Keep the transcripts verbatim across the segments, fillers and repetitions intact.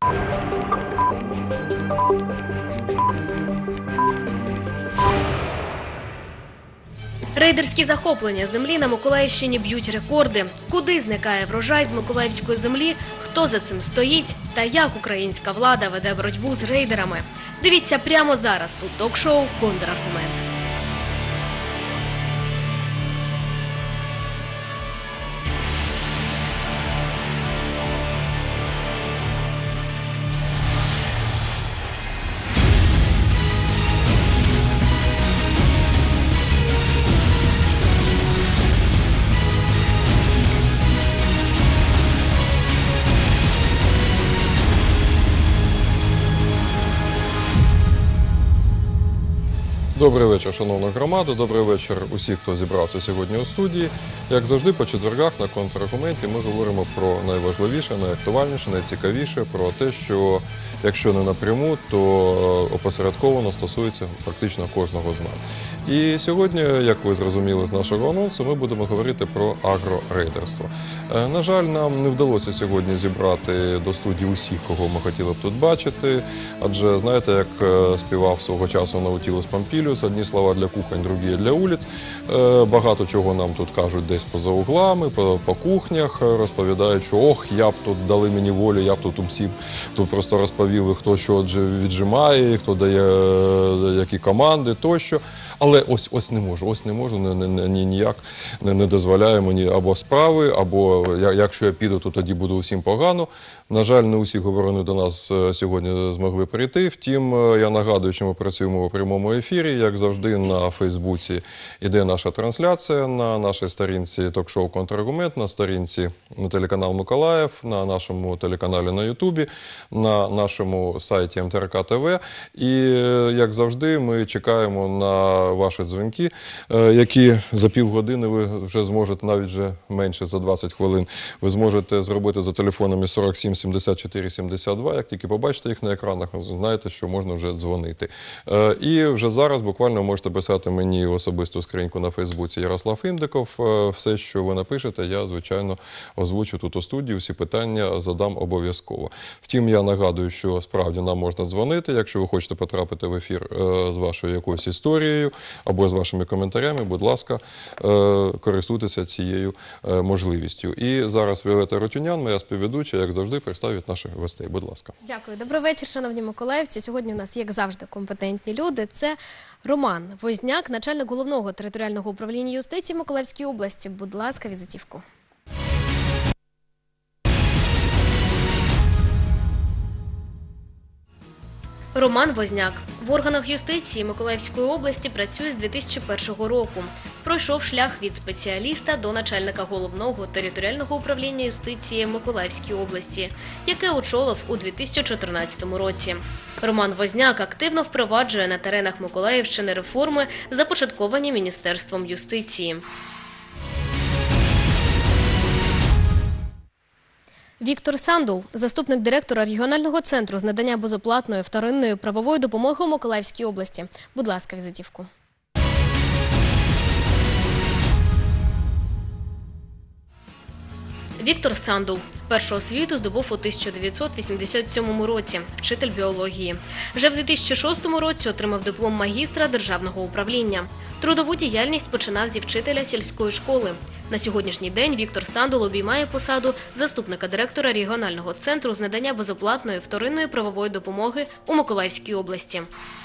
Рейдерські захоплення землі на Миколаївщині б'ють рекорди. Куди зникає врожай з миколаївської землі, хто за цим стоїть та як українська влада веде боротьбу з рейдерами. Дивіться прямо зараз у ток-шоу «Контраргумент». Добрий вечір, шановна громада, добрий вечір усіх, хто зібрався сьогодні у студії. Як завжди, по четвергах на «Контраргументі» ми говоримо про найважливіше, найактуальніше, найцікавіше, про те, що якщо не напряму, то опосередковано стосується практично кожного з нас. І сьогодні, як ви зрозуміли з нашого анонсу, ми будемо говорити про агрорейдерство. На жаль, нам не вдалося сьогодні зібрати до студії усіх, кого ми хотіли б тут бачити, адже, знаєте, як співав свого часу Наутілус Помпіліус, одні слова для кухонь, другі для вулиць. Багато чого нам тут кажуть десь поза углами, по, по кухнях, розповідають, що ох, я б тут дали мені волю, я б тут усім тут просто розповів, хто що віджимає, хто дає які команди тощо. Але ось ось не можу, ось не можу, ні, ні, ніяк не, не дозволяє мені або справи, або якщо я піду, то тоді буде усім погано. На жаль, не усі говорини до нас сьогодні змогли прийти. Втім, я нагадую, що ми працюємо у прямому ефірі. Як завжди, на Фейсбуці іде наша трансляція, на нашій сторінці ток-шоу «Контраргумент», на сторінці на телеканал Миколаїв, на нашому телеканалі на Ютубі, на нашому сайті Ем Те Ер Ка Те Ве. І, як завжди, ми чекаємо на ваші дзвінки, які за півгодини ви вже зможете, навіть вже менше за двадцять хвилин, ви зможете зробити за телефонами сорок сім сімдесят чотири сімдесят два. Як тільки побачите їх на екранах, знаєте, що можна вже дзвонити. І вже зараз буквально можете писати мені в особисту скриньку на Фейсбуці Ярослав Індиков. Все, що ви напишете, я, звичайно, озвучу тут у студії, всі питання задам обов'язково. Втім, я нагадую, що справді нам можна дзвонити, якщо ви хочете потрапити в ефір з вашою якоюсь історією або з вашими коментарями, будь ласка, користуйтеся цією можливістю. І зараз Віолетта Рутюнян, моя співведуча, як завжди, представить наших гостей. Будь ласка. Дякую. Добрий вечір, шановні миколаївці. Сьогодні у нас, як завжди, компетентні люди. Це Роман Возняк, начальник Головного територіального управління юстиції Миколаївської області. Будь ласка, візитівку. Роман Возняк в органах юстиції Миколаївської області працює з дві тисячі першого року. Пройшов шлях від спеціаліста до начальника Головного територіального управління юстиції Миколаївської області, яке очолив у дві тисячі чотирнадцятому році. Роман Возняк активно впроваджує на теренах Миколаївщини реформи, започатковані Міністерством юстиції. Віктор Сандул, заступник директора регіонального центру з надання безоплатної вторинної правової допомоги у Миколаївській області. Будь ласка, візитівку. Віктор Сандул першу освіту здобув у тисяча дев'ятсот вісімдесят сьомому році, вчитель біології. Вже в дві тисячі шостому році отримав диплом магістра державного управління. Трудову діяльність починав зі вчителя сільської школи. На сьогоднішній день Віктор Сандул обіймає посаду заступника директора регіонального центру з надання безоплатної вторинної правової допомоги у Миколаївській області.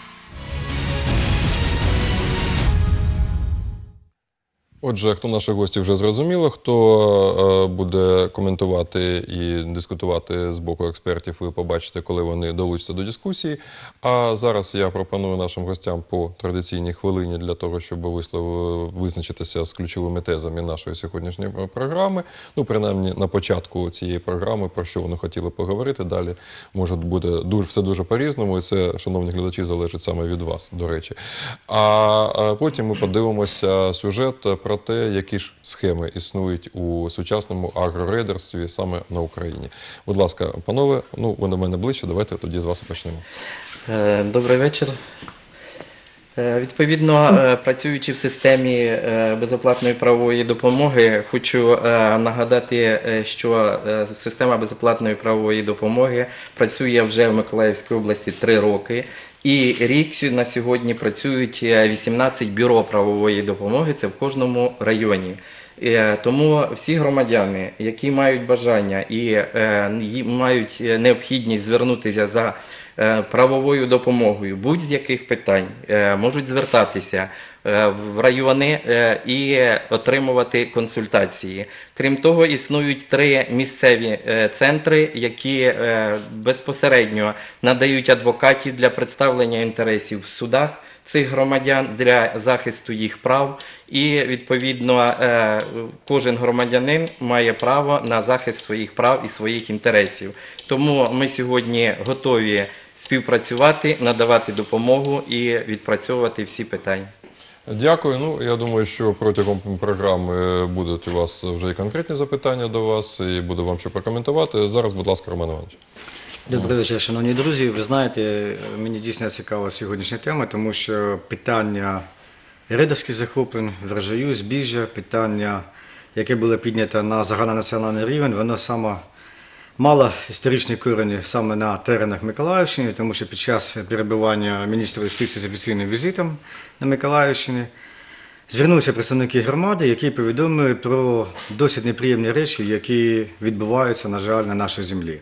Отже, хто наші гості вже зрозуміло, хто буде коментувати і дискутувати з боку експертів, ви побачите, коли вони долучаться до дискусії. А зараз я пропоную нашим гостям по традиційній хвилині для того, щоб визначитися з ключовими тезами нашої сьогоднішньої програми. Ну, принаймні, на початку цієї програми, про що вони хотіли поговорити. Далі, може, буде все дуже по-різному, і це, шановні глядачі, залежить саме від вас, до речі. А потім ми подивимося сюжет про те, які ж схеми існують у сучасному агрорейдерстві саме на Україні. Будь ласка, панове, ну, ви до мене ближче, давайте тоді з вас і почнемо. Добрий вечір. Е, Відповідно, е, працюючи в системі е, безоплатної правової допомоги, хочу е, нагадати, е, що е, система безоплатної правової допомоги працює вже в Миколаївській області три роки. І рік сю- на сьогодні працюють е, вісімнадцять бюро правової допомоги, це в кожному районі. Е, Тому всі громадяни, які мають бажання і е, ї- мають необхідність звернутися за е, правовою допомогою будь-з яких питань, е, можуть звертатися е, в райони е, і отримувати консультації. Крім того, існують три місцеві е, центри, які е, безпосередньо надають адвокатів для представлення інтересів в судах цих громадян для захисту їх прав, і відповідно е, кожен громадянин має право на захист своїх прав і своїх інтересів. Тому ми сьогодні готові співпрацювати, надавати допомогу і відпрацьовувати всі питання. Дякую. Ну, я думаю, що протягом програми будуть у вас вже і конкретні запитання до вас, і буде вам що прокоментувати. Зараз, будь ласка, Роман Іванович. Добрий вечір, шановні друзі. Ви знаєте, мені дійсно цікава сьогоднішня тема, тому що питання рейдерських захоплень, врожаю, збіжжя, питання, яке було піднято на загальнонаціональний рівень, воно саме мало історичні корені саме на теренах Миколаївщини, тому що під час перебування міністра юстиції з офіційним візитом на Миколаївщині звернулися представники громади, які повідомили про досить неприємні речі, які відбуваються, на жаль, на нашій землі.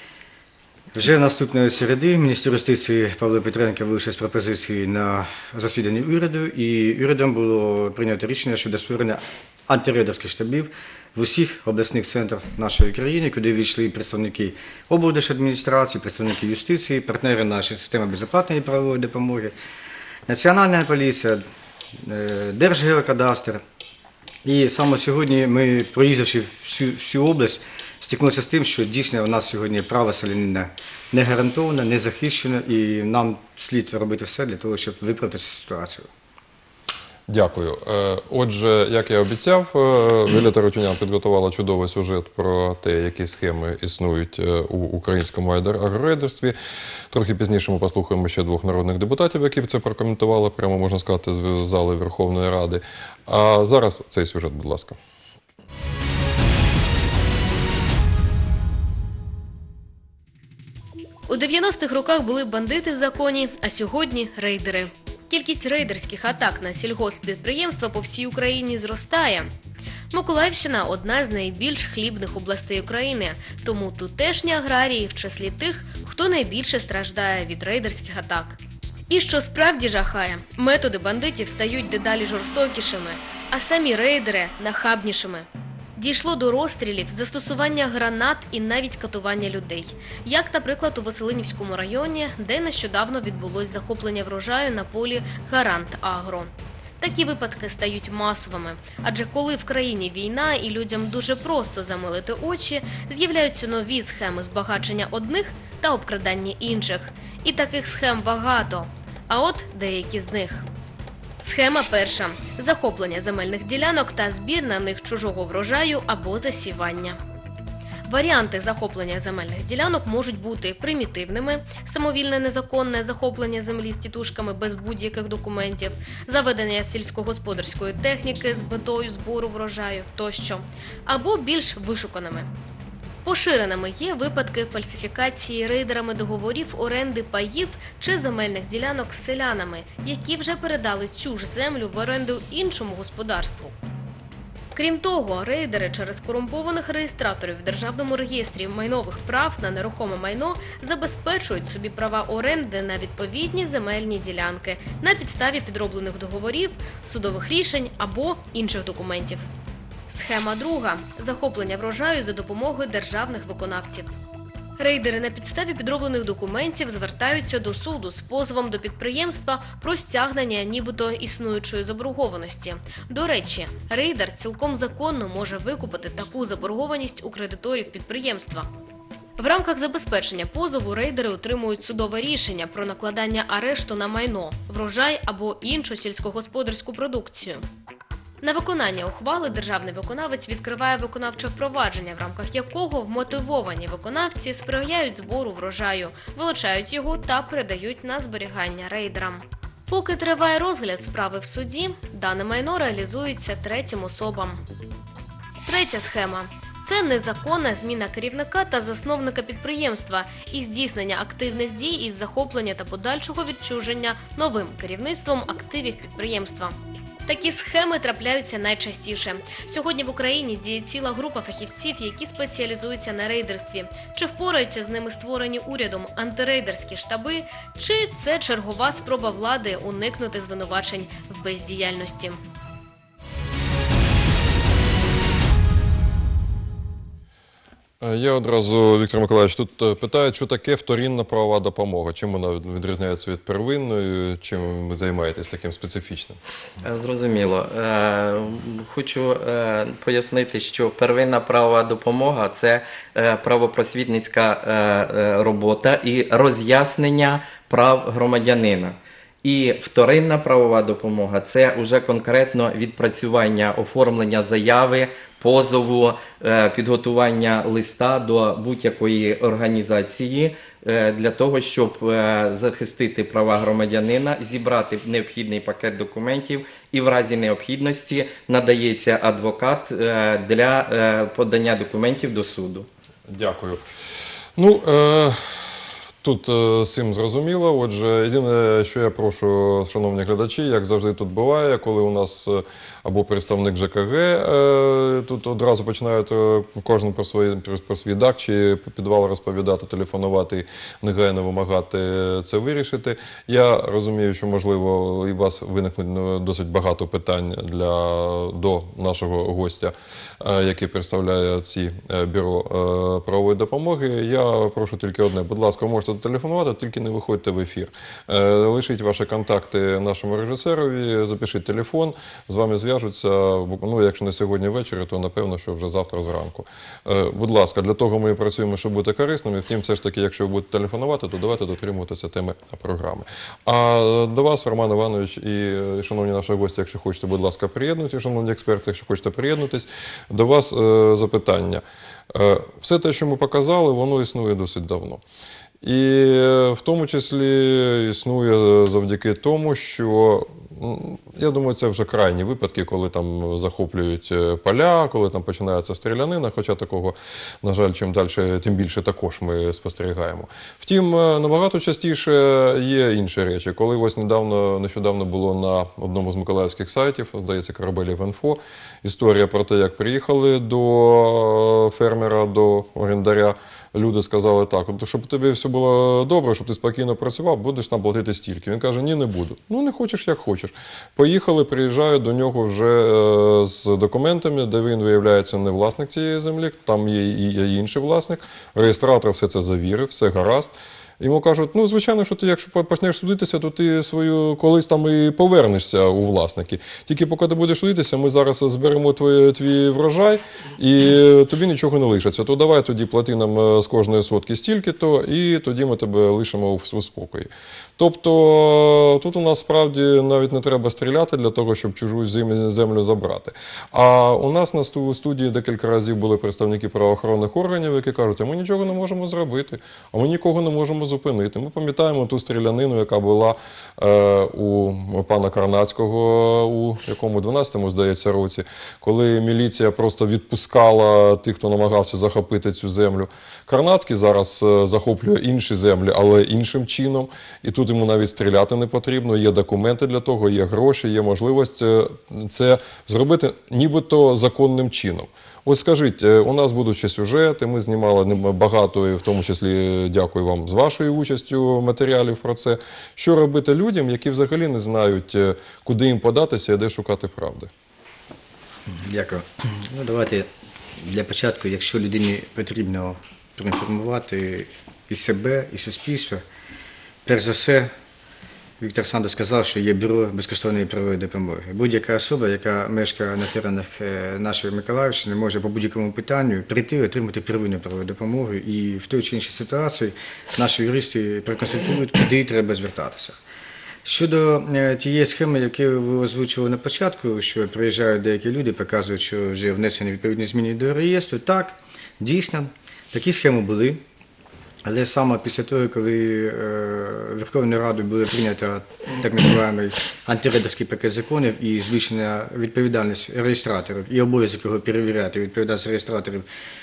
Вже наступної середи міністр юстиції Павло Петренко вийшов з пропозиції на засіданні уряду, і урядом було прийнято рішення щодо створення антирейдерських штабів в усіх обласних центрах нашої країни, куди війшли представники облдержадміністрації, представники юстиції, партнери нашої системи безоплатної правової допомоги, Національна поліція, Держгеокадастр. І саме сьогодні ми, проїздивши всю, всю область, стикнулися з тим, що дійсно у нас сьогодні право селянина не гарантоване, не захищено, і нам слід робити все для того, щоб виправити цю ситуацію. Дякую. Е, Отже, як я обіцяв, е, Віолетта Рутюнян підготувала чудовий сюжет про те, які схеми існують е, у українському агро- агрорейдерстві. Трохи пізніше ми послухаємо ще двох народних депутатів, які це прокоментували, прямо можна сказати, з зали Верховної Ради. А зараз цей сюжет, будь ласка. У дев'яностих роках були бандити в законі, а сьогодні – рейдери. Кількість рейдерських атак на сільгосппідприємства по всій Україні зростає. Миколаївщина – одна з найбільш хлібних областей України, тому тутешні аграрії в числі тих, хто найбільше страждає від рейдерських атак. І що справді жахає, методи бандитів стають дедалі жорстокішими, а самі рейдери – нахабнішими. Дійшло до розстрілів, застосування гранат і навіть катування людей. Як, наприклад, у Василинівському районі, де нещодавно відбулось захоплення врожаю на полі Гарант Агро. Такі випадки стають масовими, адже коли в країні війна і людям дуже просто замилити очі, з'являються нові схеми збагачення одних та обкрадання інших. І таких схем багато. А от деякі з них. Схема перша – захоплення земельних ділянок та збір на них чужого врожаю або засівання. Варіанти захоплення земельних ділянок можуть бути примітивними – самовільне незаконне захоплення землі з тітушками без будь-яких документів, заведення сільськогосподарської техніки з метою збору врожаю тощо, або більш вишуканими. Поширеними є випадки фальсифікації рейдерами договорів оренди паїв чи земельних ділянок з селянами, які вже передали цю ж землю в оренду іншому господарству. Крім того, рейдери через корумпованих реєстраторів в Державному реєстрі майнових прав на нерухоме майно забезпечують собі права оренди на відповідні земельні ділянки на підставі підроблених договорів, судових рішень або інших документів. Схема друга – захоплення врожаю за допомогою державних виконавців. Рейдери на підставі підроблених документів звертаються до суду з позовом до підприємства про стягнення нібито існуючої заборгованості. До речі, рейдер цілком законно може викупити таку заборгованість у кредиторів підприємства. В рамках забезпечення позову рейдери отримують судове рішення про накладання арешту на майно, врожай або іншу сільськогосподарську продукцію. На виконання ухвали державний виконавець відкриває виконавче впровадження, в рамках якого вмотивовані виконавці сприяють збору врожаю, вилучають його та передають на зберігання рейдерам. Поки триває розгляд справи в суді, дане майно реалізується третім особам. Третя схема – це незаконна зміна керівника та засновника підприємства і здійснення активних дій із захоплення та подальшого відчуження новим керівництвом активів підприємства. Такі схеми трапляються найчастіше. Сьогодні в Україні діє ціла група фахівців, які спеціалізуються на рейдерстві. Чи впораються з ними створені урядом антирейдерські штаби, чи це чергова спроба влади уникнути звинувачень в бездіяльності? Я одразу, Віктор Миколаївич, тут питаю, що таке вторинна правова допомога? Чим вона відрізняється від первинної? Чим ви займаєтесь таким специфічним? Зрозуміло. Е, Хочу е, пояснити, що первинна правова допомога – це е, правопросвітницька е, е, робота і роз'яснення прав громадянина. І вторинна правова допомога – це вже конкретно відпрацювання, оформлення заяви, позову, е, підготування листа до будь-якої організації е, для того, щоб е, захистити права громадянина, зібрати необхідний пакет документів і в разі необхідності надається адвокат е, для е, подання документів до суду. Дякую. Ну, е... Тут е, з цим зрозуміло. Отже, єдине, що я прошу, шановні глядачі, як завжди тут буває, коли у нас е, або представник ЖКГ, е, тут одразу починають е, кожен про, свої, про свій дак чи підвал розповідати, телефонувати, негайно вимагати це вирішити. Я розумію, що, можливо, і у вас виникнуть досить багато питань для, до нашого гостя, е, який представляє ці е, бюро е, правової допомоги. Я прошу тільки одне, будь ласка, можете телефонувати, тільки не виходьте в ефір. Лишіть ваші контакти нашому режисерові, запишіть телефон, з вами зв'яжуться, ну, якщо не сьогодні ввечері, то напевно, що вже завтра зранку. Будь ласка, для того ми працюємо, щоб бути корисними, втім, все ж таки, якщо ви будете телефонувати, то давайте дотримуватися теми програми. А до вас, Роман Іванович і шановні наші гості, якщо хочете, будь ласка, приєднуйтесь, шановні експерти, якщо хочете приєднутись, до вас запитання. Все те, що ми показали, воно існує досить давно. І в тому числі існує завдяки тому, що, я думаю, це вже крайні випадки, коли там захоплюють поля, коли там починається стрілянина, хоча такого, на жаль, чим далі, тим більше також ми спостерігаємо. Втім, набагато частіше є інші речі. Коли ось недавно, нещодавно було на одному з миколаївських сайтів, здається, Корабелів.Інфо, історія про те, як приїхали до фермера, до орендаря, люди сказали так, щоб тобі все було добре, щоб ти спокійно працював, будеш нам платити стільки. Він каже, ні, не буду. Ну, не хочеш, як хочеш. Поїхали, приїжджають до нього вже з документами, де він, виявляється, не власник цієї землі, там є і інший власник, реєстратор все це завірив, все гаразд. Йому кажуть, ну, звичайно, що ти, якщо почнеш судитися, то ти свою колись там і повернешся у власники. Тільки поки ти будеш судитися, ми зараз зберемо твій, твій врожай і тобі нічого не лишиться. То давай тоді плати нам з кожної сотки стільки-то, і тоді ми тебе лишимо у спокої. Тобто тут у нас справді навіть не треба стріляти для того, щоб чужу землю забрати. А у нас на студії декілька разів були представники правоохоронних органів, які кажуть, а ми нічого не можемо зробити, а ми нікого не можемо зупинити. Ми пам'ятаємо ту стрілянину, яка була е, у пана Карнацького у якому дванадцятому, здається, році, коли міліція просто відпускала тих, хто намагався захопити цю землю. Карнацький зараз е, захоплює інші землі, але іншим чином. І тут йому навіть стріляти не потрібно, є документи для того, є гроші, є можливість це зробити нібито законним чином. Ось скажіть, у нас будуть ще сюжети, ми знімали багато, і в тому числі дякую вам з вашою участю матеріалів про це. Що робити людям, які взагалі не знають, куди їм податися і де шукати правди? Дякую. Ну, давайте для початку, якщо людині потрібно проінформувати і себе, і суспільство, перш за все, Віктор Олександрович сказав, що є бюро безкоштовної правової допомоги. Будь-яка особа, яка мешкає на теренах нашої Миколаївщини, може по будь-якому питанню прийти і отримати первинну правову допомогу. І в той чи іншій ситуації наші юристи проконсультують, куди треба звертатися. Щодо тієї схеми, яку ви озвучували на початку, що приїжджають деякі люди, показують, що вже внесені відповідні зміни до реєстру, так, дійсно, такі схеми були. Але саме після того, коли е, Верховною Радою було прийнято так називаємий антирейдерський пакет законів і збільшена відповідальність реєстраторів і обов'язок його перевіряти, відповідальність реєстраторів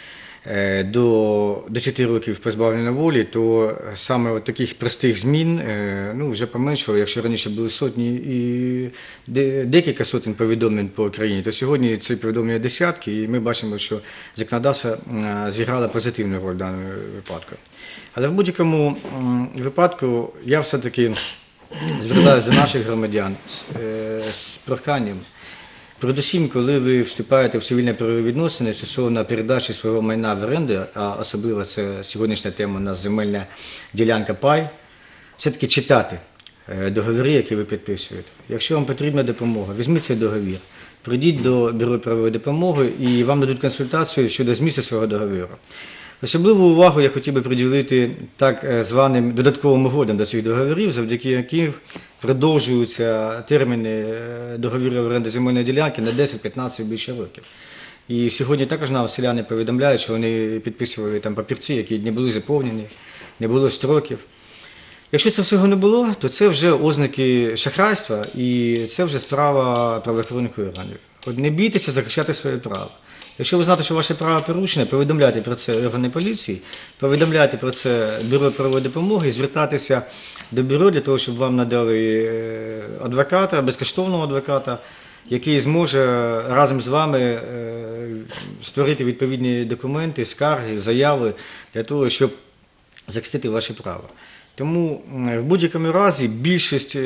е, до десяти років позбавлення волі, то саме от таких простих змін е, ну, вже поменшало. Якщо раніше були сотні і де, декілька сотень повідомлень по країні, то сьогодні ці повідомлення десятки, і ми бачимо, що законодавство е, зіграло позитивну роль в даному випадку. Але в будь-якому випадку я все-таки звертаюся до наших громадян з, е, з проханням. Передусім, коли ви вступаєте в цивільні правові відносини стосовно передачі свого майна в оренду, а особливо це сьогоднішня тема у нас земельна ділянка пай, все-таки читати е, договори, які ви підписуєте. Якщо вам потрібна допомога, візьміть цей договір, прийдіть до бюро правової допомоги і вам дадуть консультацію щодо змісту свого договору. Особливу увагу я хотів би приділити так званим додатковим угодам до цих договорів, завдяки яким продовжуються терміни договорів оренди земельної ділянки на десять, п'ятнадцять і більше років. І сьогодні також нам селяни повідомляють, що вони підписували там папірці, які не були заповнені, не було строків. Якщо це всього не було, то це вже ознаки шахрайства і це вже справа правоохоронних органів. От не бійтеся захищати своє право. Якщо ви знаєте, що ваше право порушене, повідомляйте про це органи поліції, повідомляйте про це бюро правової допомоги, звертатися до бюро для того, щоб вам надали адвоката, безкоштовного адвоката, який зможе разом з вами створити відповідні документи, скарги, заяви для того, щоб захистити ваше право. Тому в будь-якому разі більшість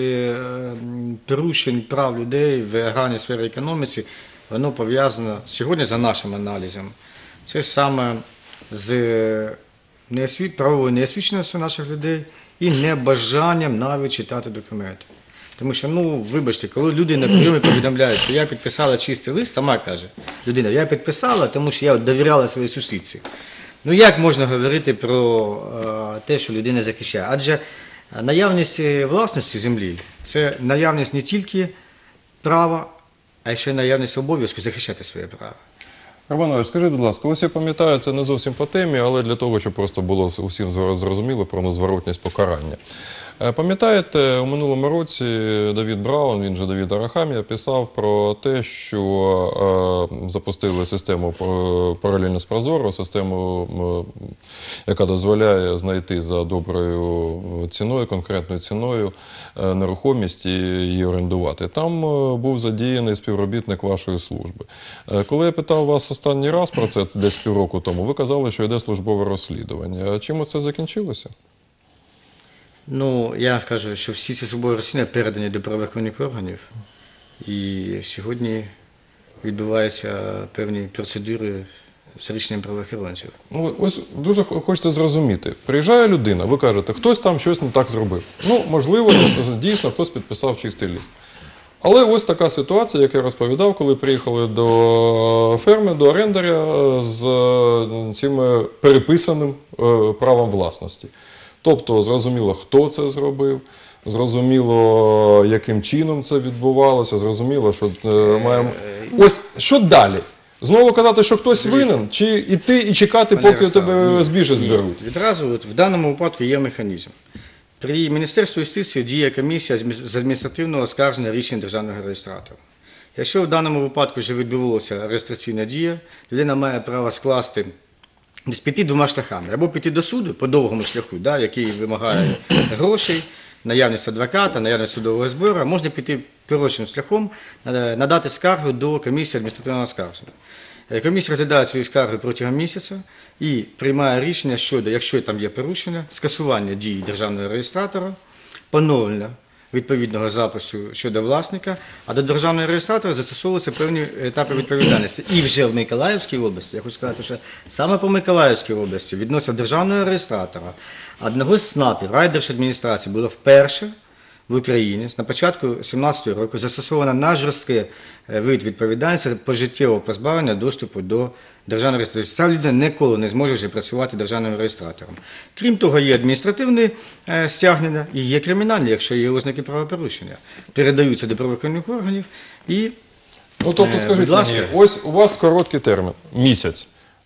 порушень прав людей в аграрній сфері економіці воно пов'язано сьогодні за нашим аналізом. Це саме з неосвіт... правовою неосвіченістю наших людей і небажанням навіть читати документи. Тому що, ну, вибачте, коли люди на прийомі повідомляють, що я підписала чистий лист, сама каже людина, я підписала, тому що я довіряла своїй сусідці. Ну, як можна говорити про е, те, що людина захищає? Адже наявність власності землі – це наявність не тільки права, а ще наявність обов'язку захищати своє право. Роман Іванович, скажіть, будь ласка, ось я пам'ятаю, це не зовсім по темі, але для того, щоб просто було усім зрозуміло про незворотність покарання. Пам'ятаєте, у минулому році Давід Браун, він же Давід Арахамія, писав про те, що е, запустили систему паралельно з Прозоро, систему, яка дозволяє знайти за доброю ціною, конкретною ціною е, нерухомість і її орендувати. Там е, був задіяний співробітник вашої служби. Е, коли я питав вас останній раз про це, десь півроку тому, ви казали, що йде службове розслідування. А чим це закінчилося? Ну, я скажу, що всі ці службові розслідування передані до правоохоронних органів, і сьогодні відбуваються певні процедури з рішенням правоохоронців. Ну, ось дуже хочеться зрозуміти. Приїжджає людина, ви кажете, хтось там щось не так зробив. Ну, можливо, дійсно хтось підписав чистий лист. Але ось така ситуація, як я розповідав, коли приїхали до ферми, до орендаря з цим переписаним правом власності. Тобто, зрозуміло, хто це зробив, зрозуміло, яким чином це відбувалося, зрозуміло, що маємо... Ось, що далі? Знову казати, що хтось винен, чи йти і чекати, поки у тебе збіжжя зберуть? Відразу, от, в даному випадку є механізм. При Міністерстві юстиції діє комісія з адміністративного оскарження рішень державного реєстратора. Якщо в даному випадку вже відбувалася реєстраційна дія, людина має право скласти, десь піти двома шляхами. Або піти до суду по довгому шляху, да, який вимагає грошей, наявність адвоката, наявність судового збору, можна піти коротшим шляхом, надати скаргу до комісії адміністративного оскарження. Комісія розглядає цю скаргу протягом місяця і приймає рішення щодо, якщо там є порушення, скасування дії державного реєстратора, поновлення відповідного запису щодо власника, а до державного реєстратора застосовуються певні етапи відповідальності. І вже в Миколаївській області, я хочу сказати, що саме по Миколаївській області відносно державного реєстратора одного з СНАПів райдержадміністрації було вперше в Україні на початку дві тисячі сімнадцятого року застосовано на жорсткий вид відповідальності пожиттєвого позбавлення доступу до державного реєстратора. Ця людина ніколи не зможе вже працювати державним реєстратором. Крім того, є адміністративні стягнення і є кримінальні, якщо є ознаки правопорушення. Передаються до правоохоронних органів і, ну, тобто, скажіть будь ласка, мені, ось у вас короткий термін – місяць.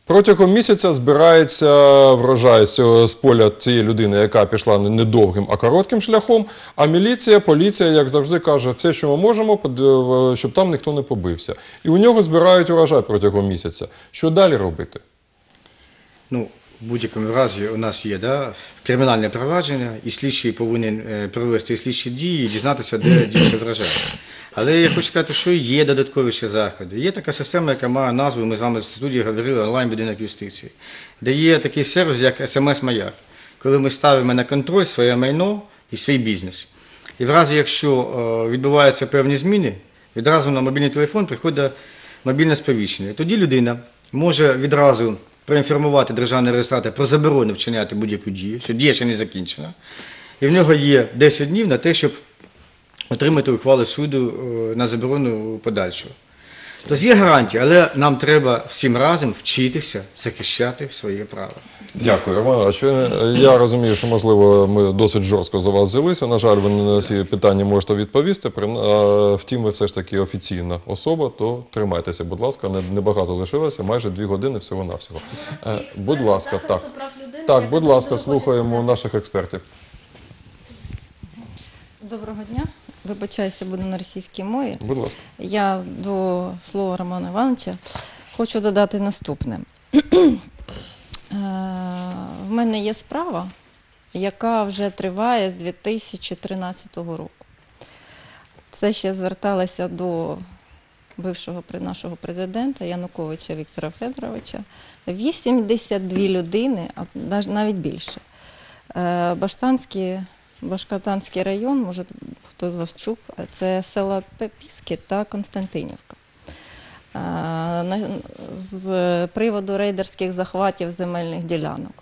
Протягом місяця збирається врожай з цього- з поля цієї людини, яка пішла не довгим, а коротким шляхом, а міліція, поліція, як завжди, каже, все, що ми можемо, под- щоб там ніхто не побився. І у нього збирають урожай протягом місяця. Що далі робити? Ну, в будь-якому разі у нас є да, кримінальне провадження, і слідчий повинен е, провести слідчі дії і дізнатися, де дівся врожай. Але я хочу сказати, що є додаткові ще заходи. Є така система, яка має назву, ми з вами в студії говорили, онлайн-будинок юстиції, де є такий сервіс, як ес ем ес-маяк, коли ми ставимо на контроль своє майно і свій бізнес. І в разі, якщо е, відбуваються певні зміни, відразу на мобільний телефон приходить мобільне сповіщення. Тоді людина може відразу проінформувати державний реєстратор про заборону вчиняти будь-яку дію, що дія ще не закінчена. І в нього є десять днів на те, щоб отримати ухвалу суду е, на заборону подальшого. Тобто є гарантія, але нам треба всім разом вчитися захищати своє право. Дякую, Роман Іванович. Ви- Я розумію, що, можливо, ми досить жорстко за вас взялися. На жаль, ви не на всі питання можете відповісти. Прин- а, Втім, ви все ж таки офіційна особа, то тримайтеся, будь ласка. Не- Небагато лишилося, майже дві години всього-навсього. Е, Будь ласка, так. Так, будь ласка, слухаємо наших експертів. Доброго дня. Вибачаюся, буду на російській мові. Будь ласка. Я до слова Романа Івановича хочу додати наступне. Е, В мене є справа, яка вже триває з дві тисячі тринадцятого року. Це ще зверталася до бившого при- нашого президента Януковича Віктора Федоровича. вісімдесят дві людини, а нав- навіть більше. Е, Баштанський, Башкортанський район, може хто з вас чув, це села Пепіски та Константинівка. Е, на- З приводу рейдерських захватів земельних ділянок.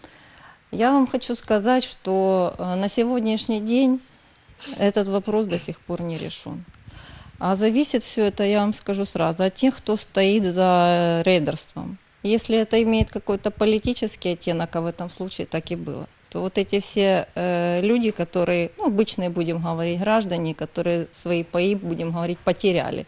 Я вам хочу сказать, что э, на сегодняшний день этот вопрос до сих пор не решен. А зависит все это, я вам скажу сразу, от тех, кто стоит за рейдерством. Если это имеет какой-то политический оттенок, а в этом случае так и было, то вот эти все э, люди, которые, ну, обычные, будем говорить, граждане, которые свои паи, будем говорить, потеряли,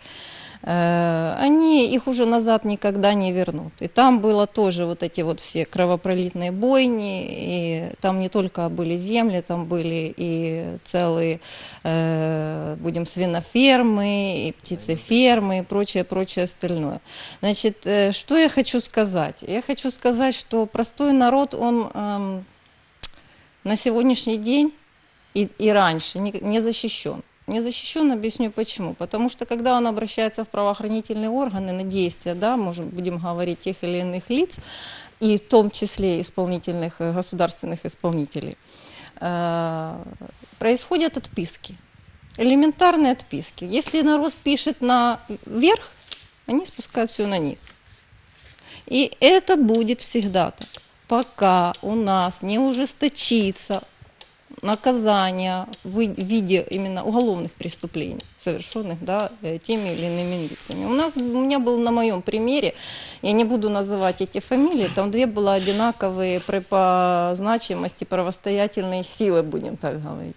э, они их уже назад никогда не вернут. И там было тоже вот эти вот все кровопролитные бойни, и там не только были земли, там были и целые, э, будем, свинофермы, и птицефермы, и прочее, прочее остальное. Значит, э, что я хочу сказать? Я хочу сказать, что простой народ, он эм, на сегодняшний день и, и раньше не, не защищен. Не защищен, объясню почему. Потому что когда он обращается в правоохранительные органы на действия, да, можем, будем говорить, тех или иных лиц, и в том числе исполнительных, э, государственных исполнителей, э, происходят отписки. Элементарные отписки. Если народ пишет наверх, они спускают все на низ. И это будет всегда так, пока у нас не ужесточится наказания в виде именно уголовных преступлений, совершенных, да, э, теми или иными лицами. У нас, у меня был на моем примере, я не буду называть эти фамилии, там две было одинаковые при- по значимости правостоятельные силы, будем так говорить.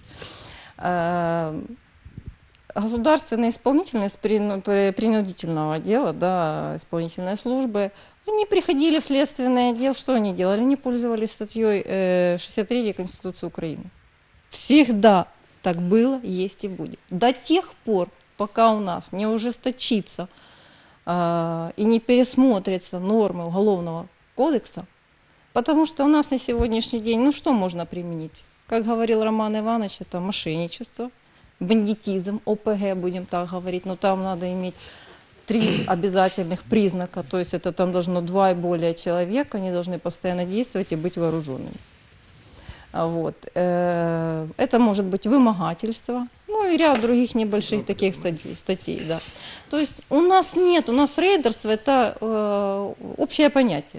Э, Государственные исполнительные с прину- при- принудительного дела, да, исполнительной службы, они приходили в следственный отдел, что они делали? Они пользовались статьей э, шестьдесят третьей Конституции Украины. Всегда так было, есть и будет. До тех пор, пока у нас не ужесточится э, и не пересмотрятся нормы Уголовного кодекса, потому что у нас на сегодняшний день, ну что можно применить? Как говорил Роман Иванович, это мошенничество, бандитизм, о пэ гэ, будем так говорить, но там надо иметь три обязательных признака, то есть это там должно два и более человек, они должны постоянно действовать и быть вооруженными. А Вот. э, Это может быть вымогательство, ну и ряд других небольших таких статей, статей, да. То есть у нас нет, у нас рейдерство это э, общее понятие.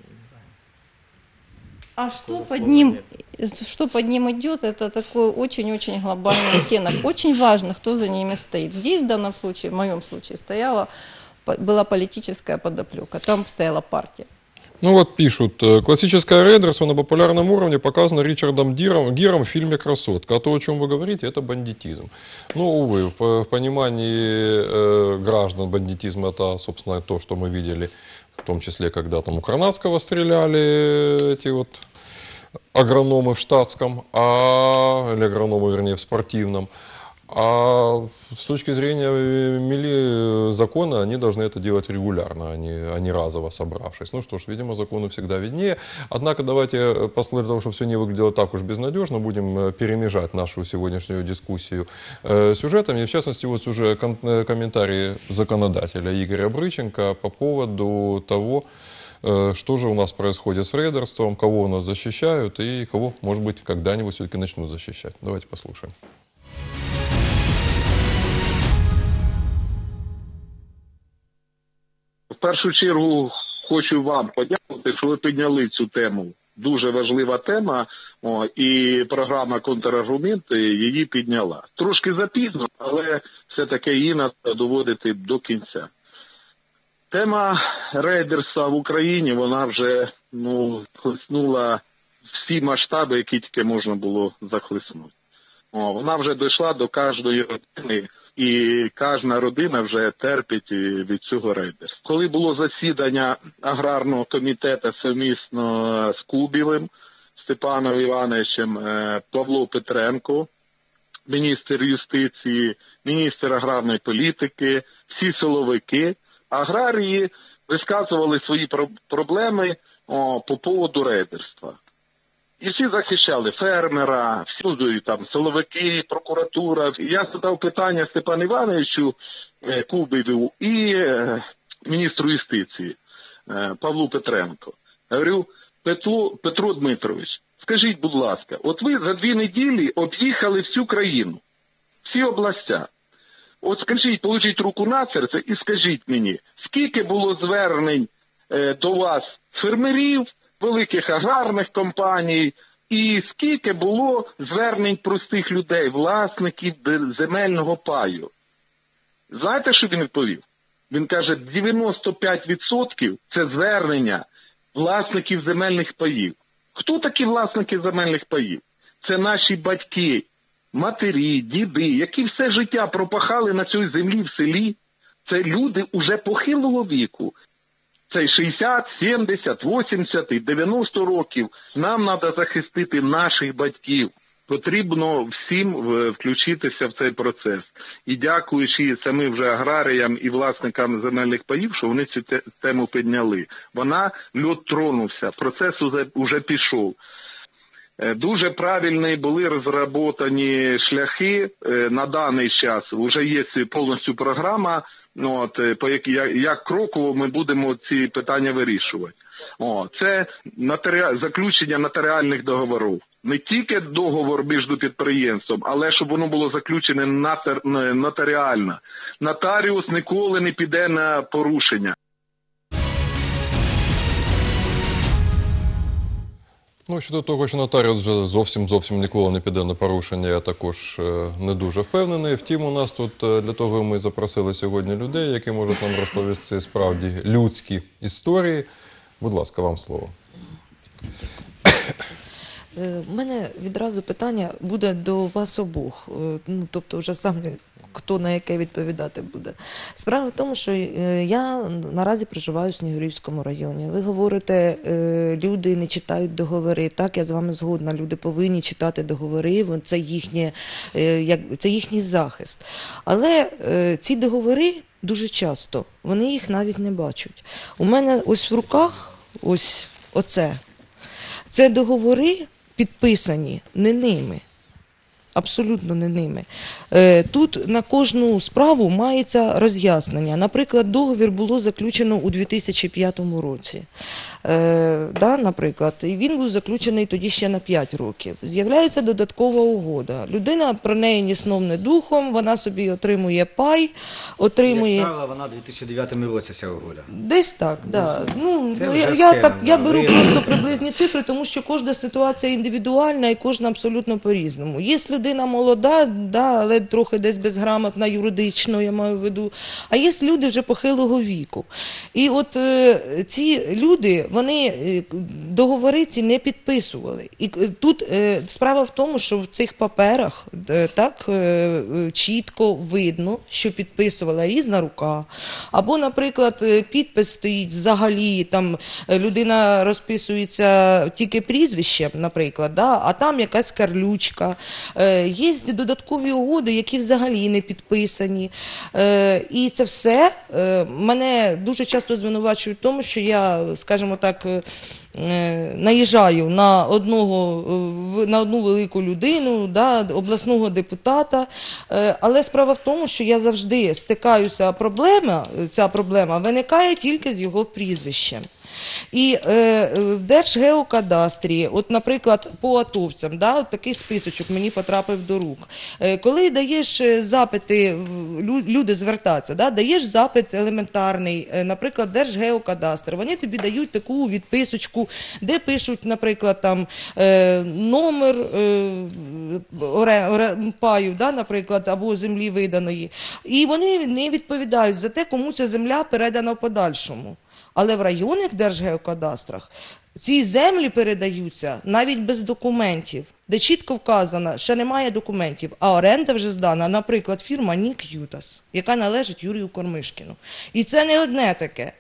А что под ним, что под ним идет, это такой очень-очень глобальный оттенок. Очень важно, кто за ними стоит. Здесь в данном случае, в моем случае, стояла, была политическая подоплека, там стояла партия. Ну вот пишут, э, классическое рейдерство на популярном уровне показано Ричардом Диром, Гиром в фильме «Красотка». А то, о чем вы говорите, это бандитизм. Ну, увы, в, в понимании э, граждан бандитизм это, собственно, то, что мы видели в том числе, когда там у Кранацкого стреляли эти вот агрономы в штатском, а, или агрономы, вернее, в спортивном. А с точки зрения мили закона, они должны это делать регулярно, а не, а не разово собравшись. Ну что ж, видимо, закону всегда виднее. Однако давайте, для того, чтобы все не выглядело так уж безнадежно, будем перемежать нашу сегодняшнюю дискуссию э, сюжетами. И в частности, вот уже ком- комментарии законодателя Игоря Брыченко по поводу того, э, что же у нас происходит с рейдерством, кого у нас защищают и кого, может быть, когда-нибудь все-таки начнут защищать. Давайте послушаем. В першу чергу хочу вам подякувати, що ви підняли цю тему. Дуже важлива тема, о, і програма «Контраргументи» її підняла. Трошки запізно, але все-таки її треба доводити до кінця. Тема рейдерства в Україні, вона вже ну, хлеснула всі масштаби, які тільки можна було захлеснути. О, вона вже дійшла до кожної родини, і кожна родина вже терпить від цього рейдерства. Коли було засідання аграрного комітету совмісно з Кубівим, Степаном Івановичем, Павло Петренко, міністр юстиції, міністр аграрної політики, всі силовики, аграрії висказували свої проблеми о, по поводу рейдерства. І всі захищали фермера, всі там силовики, прокуратура. Я задав питання Степану Івановичу Кубіву і міністру юстиції Павлу Петренко. Я говорю, Петру, Петро Дмитрович, скажіть, будь ласка, от ви за дві неділі об'їхали всю країну, всі областя. От скажіть, положіть руку на серце і скажіть мені, скільки було звернень до вас фермерів, великих аграрних компаній, і скільки було звернень простих людей, власників земельного паю. Знаєте, що він відповів? Він каже, дев'яносто п'ять відсотків це звернення власників земельних паїв. Хто такі власники земельних паїв? Це наші батьки, матері, діди, які все життя пропахали на цій землі в селі. Це люди уже похилого віку. Це шістдесят, сімдесят, вісімдесят, дев'яносто років. Нам треба захистити наших батьків. Потрібно всім включитися в цей процес. І дякуючи самим вже аграріям і власникам земельних паїв, що вони цю тему підняли. Вона, льот тронувся, процес вже пішов. Дуже правильні були розроблені шляхи на даний час. Вже є повністю програма, от, по як, як кроково ми будемо ці питання вирішувати. О, це нотарі... заключення нотаріальних договорів. Не тільки договор між підприємством, але щоб воно було заключене нотар... нотаріально. Нотаріус ніколи не піде на порушення. Ну, щодо того, що нотаріус вже зовсім-зовсім ніколи не піде на порушення, я також не дуже впевнений. Втім, у нас тут для того ми запросили сьогодні людей, які можуть нам розповісти справді людські історії. Будь ласка, вам слово. У мене відразу питання буде до вас обох, ну, тобто вже сам хто на яке відповідати буде. Справа в тому, що я наразі проживаю в Снігурівському районі. Ви говорите, люди не читають договори. Так, я з вами згодна, люди повинні читати договори, це, їхнє, це їхній захист. Але ці договори дуже часто, вони їх навіть не бачать. У мене ось в руках, ось оце, це договори підписані не ними. Абсолютно не ними. Тут на кожну справу мається роз'яснення. Наприклад, договір було заключено у дві тисячі п'ятому році. Да, наприклад, і він був заключений тоді ще на п'ять років. З'являється додаткова угода. Людина про неї ні сном, ні духом, вона собі отримує пай, отримує... Як правило, вона в дві тисячі дев'ятому році ця угода. Десь так, да. Ну, Це я, вже я, схема, так, я да. беру Ви- просто приблизні цифри, тому що кожна ситуація індивідуальна і кожна абсолютно по-різному. Є людина молода, да, але трохи десь безграмотна юридично, я маю в виду, а є люди вже похилого віку. І от е, ці люди, вони, е, договори ці не підписували. І е, тут е, справа в тому, що в цих паперах е, так е, е, чітко видно, що підписувала різна рука. Або, наприклад, е, підпис стоїть взагалі, там е, людина розписується тільки прізвищем, наприклад, да, а там якась карлючка. Е, є додаткові угоди, які взагалі не підписані. Е, і це все е, мене дуже часто звинувачують в тому, що я, скажімо так, е, наїжджаю на одного, е, на одну велику людину, да, обласного депутата. Е, але справа в тому, що я завжди стикаюся, проблема, ця проблема виникає тільки з його прізвищем. І е, в Держгеокадастрі, от, наприклад, по атовцям, да, от такий списочок мені потрапив до рук. Е, коли даєш запити, лю- люди звертаються, да, даєш запит елементарний, е, наприклад, Держгеокадастр, вони тобі дають таку відписочку, де пишуть, наприклад, там, е, номер е, оре, оре, паю, да, наприклад, або землі виданої. І вони не відповідають за те, кому ця земля передана в подальшому. Але в районних держгеокадастрах ці землі передаються навіть без документів, де чітко вказано, що немає документів, а оренда вже здана, наприклад, фірма Нік Ютас, яка належить Юрію Кормишкіну. І це не одне таке.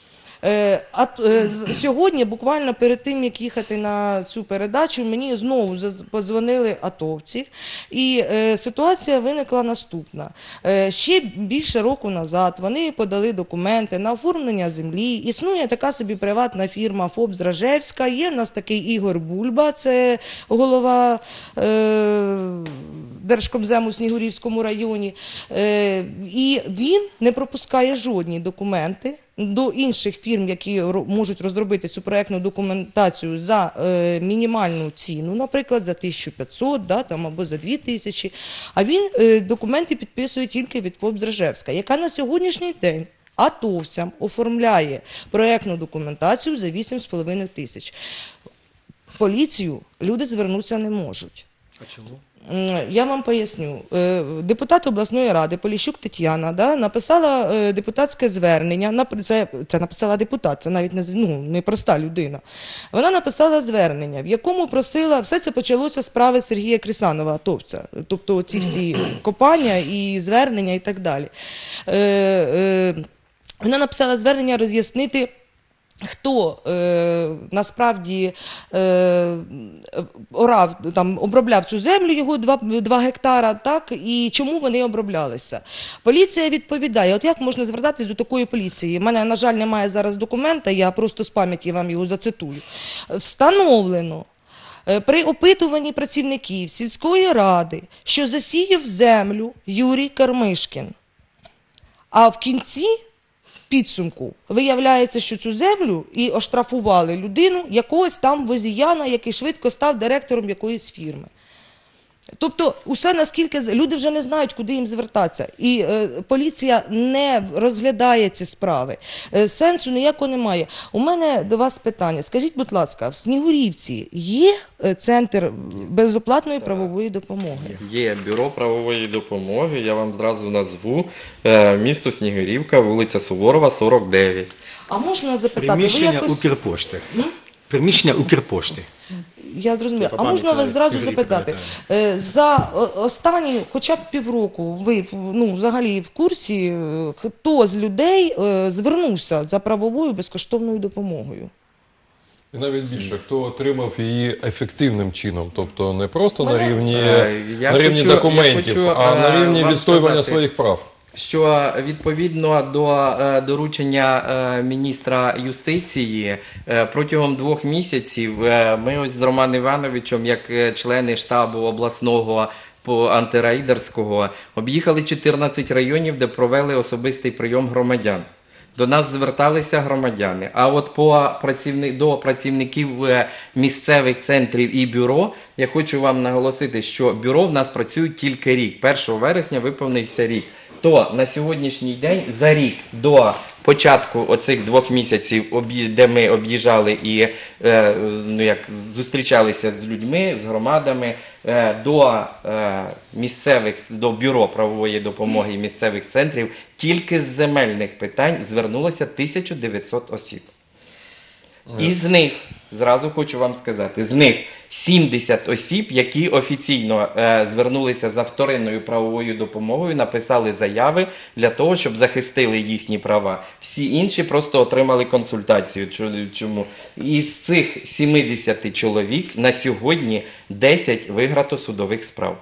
Е, а е, з- сьогодні, буквально перед тим, як їхати на цю передачу, мені знову заз- подзвонили атовці, і е, ситуація виникла наступна. Е, ще більше року назад вони подали документи на оформлення землі. Існує така собі приватна фірма ФОП Зражевська, є в нас такий Ігор Бульба, це голова е, Держкомзему у Снігурівському районі, е, і він не пропускає жодні документи до інших фірм, які ро- можуть розробити цю проектну документацію за е, мінімальну ціну, наприклад, за тисячу п'ятсот, да, там, або за дві тисячі, а він е, документи підписує тільки від ФОП Зражевська, яка на сьогоднішній день атовцям оформляє проектну документацію за вісім з половиною тисяч. Поліцію люди звернутися не можуть. А чому? М, Я вам поясню. Е, Депутат обласної ради Поліщук Тетяна, да, написала е, депутатське звернення. Нап- Це, це написала депутат, це навіть не, з- ну, не проста людина. Вона написала звернення, в якому просила, все це почалося з справи Сергія Крісанова, атовця, тобто ці всі копання і звернення і так далі. Е, е, Вона написала звернення роз'яснити, хто е, насправді е, орав, там, обробляв цю землю, його два гектара, так, і чому вони оброблялися. Поліція відповідає, от як можна звертатись до такої поліції? У мене, на жаль, немає зараз документа, я просто з пам'яті вам його зацитую. Встановлено е, при опитуванні працівників сільської ради, що засіяв землю Юрій Кормишкін. А в кінці підсумку виявляється, що цю землю і оштрафували людину, якогось там возіяна, який швидко став директором якоїсь фірми. Тобто, усе наскільки з- люди вже не знають, куди їм звертатися. І е, поліція не розглядає ці справи. Е, сенсу ніякого немає. У мене до вас питання. Скажіть, будь ласка, в Снігурівці є е, центр безоплатної правової допомоги? Є бюро правової допомоги, я вам зразу назву. Е, Місто Снігурівка, вулиця Суворова, сорок дев'ять. А можна запитати, ви Приміщення якось... Укрпошти. Приміщення Укрпошти. Я зрозуміла. Це А можна пам'ятаю, вас зразу Сергій запитати, пам'ятає. е, за о- останні хоча б півроку ви ну, взагалі в курсі, е, хто з людей е, звернувся за правовою безкоштовною допомогою? І навіть більше, хто отримав її ефективним чином, тобто не просто на Мене- рівні, Е, я на рівні хочу- я документів, хочу, а е, на рівні вам відстоювання сказати, своїх прав. Що відповідно до е, доручення е, міністра юстиції е, протягом двох місяців е, ми ось з Романом Івановичем, як е, члени штабу обласного по антирейдерського, об'їхали чотирнадцять районів, де провели особистий прийом громадян. До нас зверталися громадяни. А от по працівни... до працівників е, місцевих центрів і бюро я хочу вам наголосити, що бюро в нас працює тільки рік. першого вересня виповнився рік. То на сьогоднішній день за рік до початку оцих двох місяців, об'ї- де ми об'їжджали і е, ну, як, зустрічалися з людьми, з громадами, е, до е, місцевих, до бюро правової допомоги і місцевих центрів тільки з земельних питань звернулося тисяча дев'ятсот осіб. Із них Зразу хочу вам сказати, з них сімдесят осіб, які офіційно е, звернулися за вторинною правовою допомогою, написали заяви для того, щоб захистили їхні права. Всі інші просто отримали консультацію. Чому? Із цих сімдесят чоловік на сьогодні десять виграто судових справ.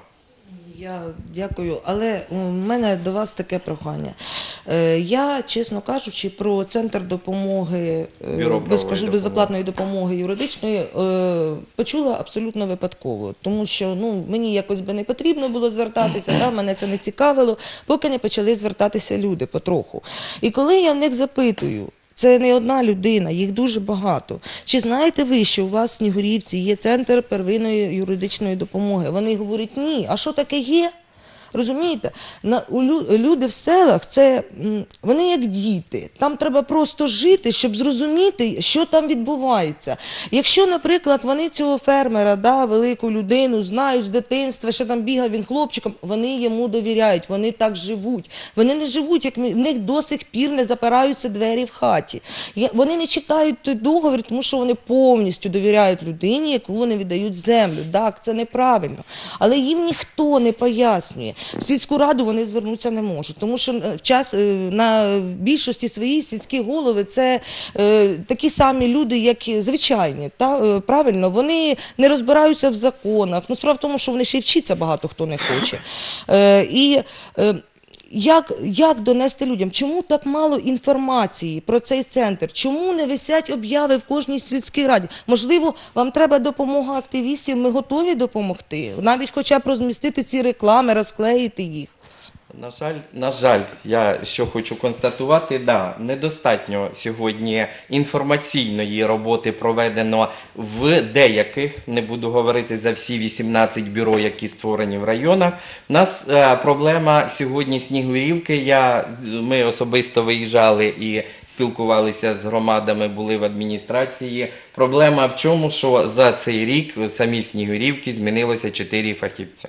Я дякую, але у мене до вас таке прохання. Е, Я, чесно кажучи, про центр допомоги, е, Бюро без, правової кажу, безоплатної допомоги юридичної, е, почула абсолютно випадково, тому що ну, мені якось би не потрібно було звертатися, да, мене це не цікавило, поки не почали звертатися люди потроху. І коли я в них запитую, це не одна людина, їх дуже багато. Чи знаєте ви, що у вас в Снігурівці є центр первинної юридичної допомоги? Вони говорять, ні, а що таке є? Розумієте? На, у, люди в селах, це, вони як діти. Там треба просто жити, щоб зрозуміти, що там відбувається. Якщо, наприклад, вони цього фермера, да, велику людину, знають з дитинства, що там бігав він хлопчиком, вони йому довіряють, вони так живуть. Вони не живуть, як ми, в них до сих пір не запираються двері в хаті. Я, вони не читають той договір, тому що вони повністю довіряють людині, яку вони віддають землю. Так, це неправильно. Але їм ніхто не пояснює. В сільську раду вони звернутися не можуть, тому що в час, на більшості своїй сільські голови це е, такі самі люди, як і звичайні. Та, е, правильно, вони не розбираються в законах. Ну, справа в тому, що вони ще й вчиться багато хто не хоче. Е, і е, Як, як донести людям? Чому так мало інформації про цей центр? Чому не висять обяви в кожній сільській раді? Можливо, вам треба допомога активістів, ми готові допомогти. Навіть хоча б розмістити ці реклами, розклеїти їх. На жаль, на жаль, я що хочу констатувати, да, недостатньо сьогодні інформаційної роботи проведено в деяких, не буду говорити за всі вісімнадцять бюро, які створені в районах. У нас е, проблема сьогодні Снігурівки, я, ми особисто виїжджали і спілкувалися з громадами, були в адміністрації. Проблема в чому, що за цей рік в самій Снігурівці змінилося чотири фахівця.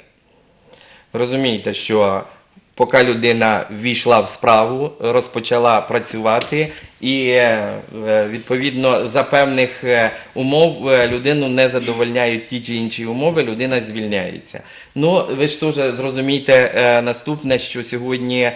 Розумієте, що поки людина ввійшла в справу, розпочала працювати і, відповідно, за певних умов людину не задовольняють ті чи інші умови, людина звільняється. Ну, ви ж теж зрозумієте наступне, що сьогодні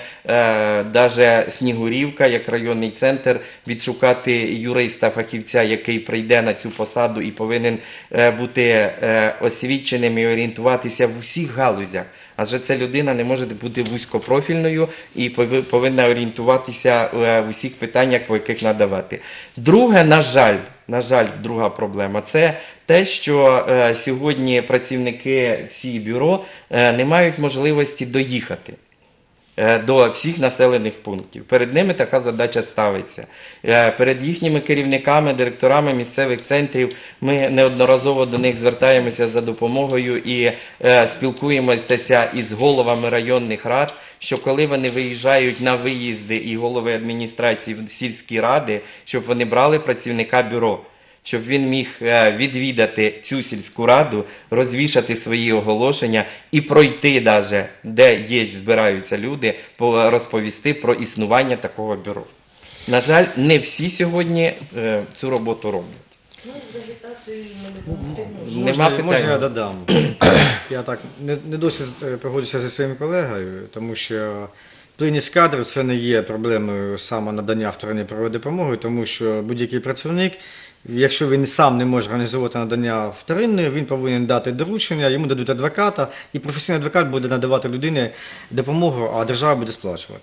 навіть Снігурівка, як районний центр, відшукати юриста-фахівця, який прийде на цю посаду і повинен бути освіченим і орієнтуватися в усіх галузях. Адже ця людина не може бути вузькопрофільною і повинна орієнтуватися в усіх питаннях, по яких надавати. Друге, на жаль, на жаль, друга проблема – це те, що е, сьогодні працівники всіх бюро е, не мають можливості доїхати е, до всіх населених пунктів. Перед ними така задача ставиться. Е, перед їхніми керівниками, директорами місцевих центрів ми неодноразово до них звертаємося за допомогою і е, спілкуємося із головами районних рад, що коли вони виїжджають на виїзди і голови адміністрації в сільські ради, щоб вони брали працівника бюро, щоб він міг відвідати цю сільську раду, розвішати свої оголошення і пройти навіть, де є, збираються люди, розповісти про існування такого бюро. На жаль, не всі сьогодні цю роботу роблять. Ну, вегетацію ми допомогти Нема Можна, може, я питань. додам. Я так не, не досі погоджуся зі своїм колегою, тому що плинність кадрів – це не є проблемою саме надання вторинної правової допомоги, тому що будь-який працівник, якщо він сам не може організувати надання вторинної, він повинен дати доручення, йому дадуть адвоката, і професійний адвокат буде надавати людині допомогу, а держава буде сплачувати.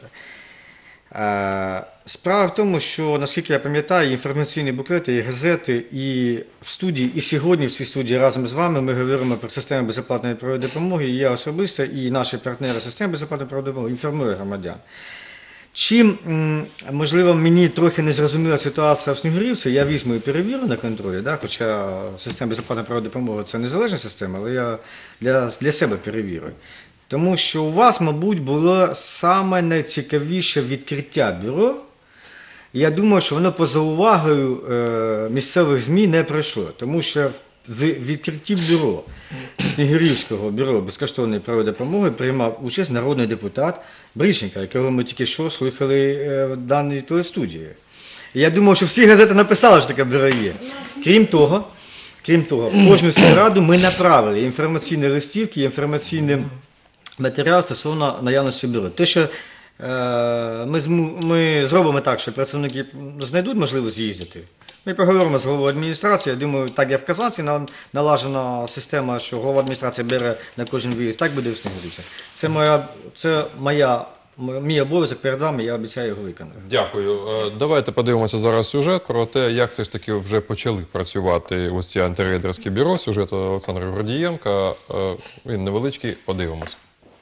Справа в тому, що, наскільки я пам'ятаю, інформаційні буклети, і газети, і в студії, і сьогодні в цій студії разом з вами ми говоримо про систему безоплатної правової допомоги, і я особисто, і наші партнери системи безоплатної правової допомоги інформують громадян. Чим, можливо, мені трохи не зрозуміла ситуація в Снігурівці, я візьму і перевірю на контролі, да? Хоча система безоплатної правової допомоги – це незалежна система, але я для, для себе перевірю. Тому що у вас, мабуть, було саме найцікавіше відкриття бюро. Я думаю, що воно поза увагою місцевих ЗМІ не пройшло. Тому що в відкритті бюро, Снігурівського бюро безкоштовної правової допомоги приймав участь народний депутат Бриченко, якого ми тільки що слухали в даній телестудії. І я думав, що всі газети написали, що таке бюро є. Крім того, крім того, в кожну сільраду ми направили інформаційні листівки, інформаційний матеріал стосовно наявності бюро. Те, що е, ми, зму- ми зробимо так, що працівники знайдуть можливість їздити. Ми поговоримо з головою адміністрації. Я думаю, так як в Казанці на- налажена система, що голова адміністрації бере на кожен виїзд, так буде в Снігурівці. Це моя, це моя, мій обов'язок перед вами, я обіцяю його виконати. Дякую. Е, Давайте подивимося зараз сюжет про те, як все ж таки вже почали працювати ось ці антирейдерські бюро. Сюжет Олександра Гордієнка. Е, Він невеличкий, подивимося.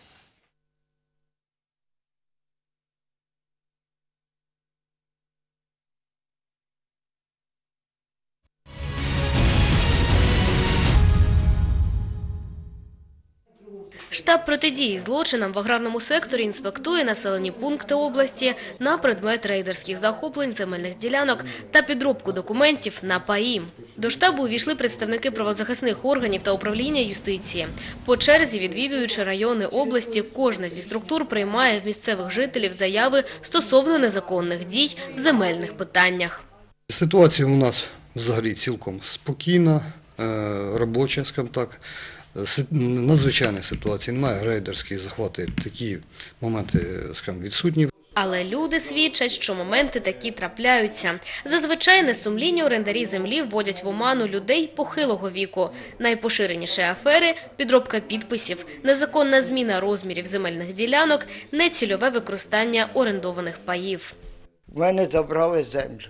Штаб протидії злочинам в аграрному секторі інспектує населені пункти області на предмет рейдерських захоплень земельних ділянок та підробку документів на паї. До штабу увійшли представники правозахисних органів та управління юстиції. По черзі, відвідуючи райони області, кожна зі структур приймає в місцевих жителів заяви стосовно незаконних дій в земельних питаннях. Ситуація у нас взагалі цілком спокійна, е, робоча, скажімо так. Си- Надзвичайна ситуація, немає рейдерських захвати, такі моменти, скажімо, відсутні. Але люди свідчать, що моменти такі трапляються. Зазвичай несумлінні орендарі землі вводять в оману людей похилого віку. Найпоширеніші афери – підробка підписів, незаконна зміна розмірів земельних ділянок, нецільове використання орендованих паїв. В мене забрали землю.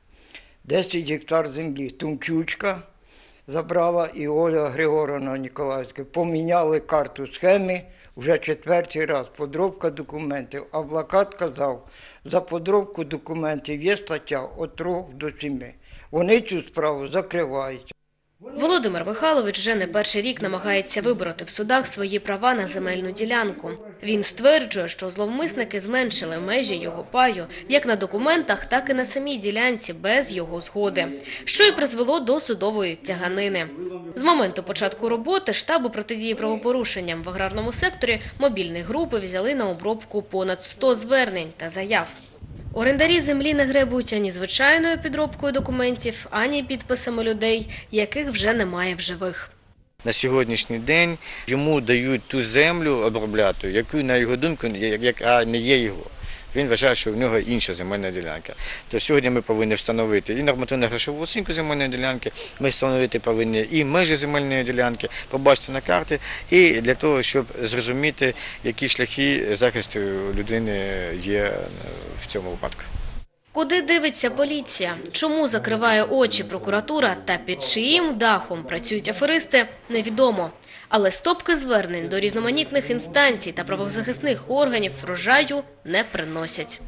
десять гектар землі. Тумчучка забрала і Оля Григоровна Ніколаївська. Поміняли карту схеми вже четвертий раз. Подробка документів. Адвокат казав, за подробку документів є стаття від трьох до семи. Вони цю справу закривають. Володимир Михайлович вже не перший рік намагається вибороти в судах свої права на земельну ділянку. Він стверджує, що зловмисники зменшили межі його паю як на документах, так і на самій ділянці без його згоди, що й призвело до судової тяганини. З моменту початку роботи штабу протидії правопорушенням в аграрному секторі мобільні групи взяли на обробку понад сто звернень та заяв. Орендарі землі не гребують ані звичайною підробкою документів, ані підписами людей, яких вже немає в живих. На сьогоднішній день йому дають ту землю обробляти, яку, на його думку, яка не є його. Він вважає, що в нього інша земельна ділянка. То сьогодні ми повинні встановити і нормативно-грошову оцінку земельної ділянки, ми встановити повинні і межі земельної ділянки, побачити на карті, і для того, щоб зрозуміти, які шляхи захисту людини є в цьому випадку. Куди дивиться поліція? Чому закриває очі прокуратура та під чиїм дахом працюють аферисти – невідомо. Але стопки звернень до різноманітних інстанцій та правозахисних органів врожаю не приносять.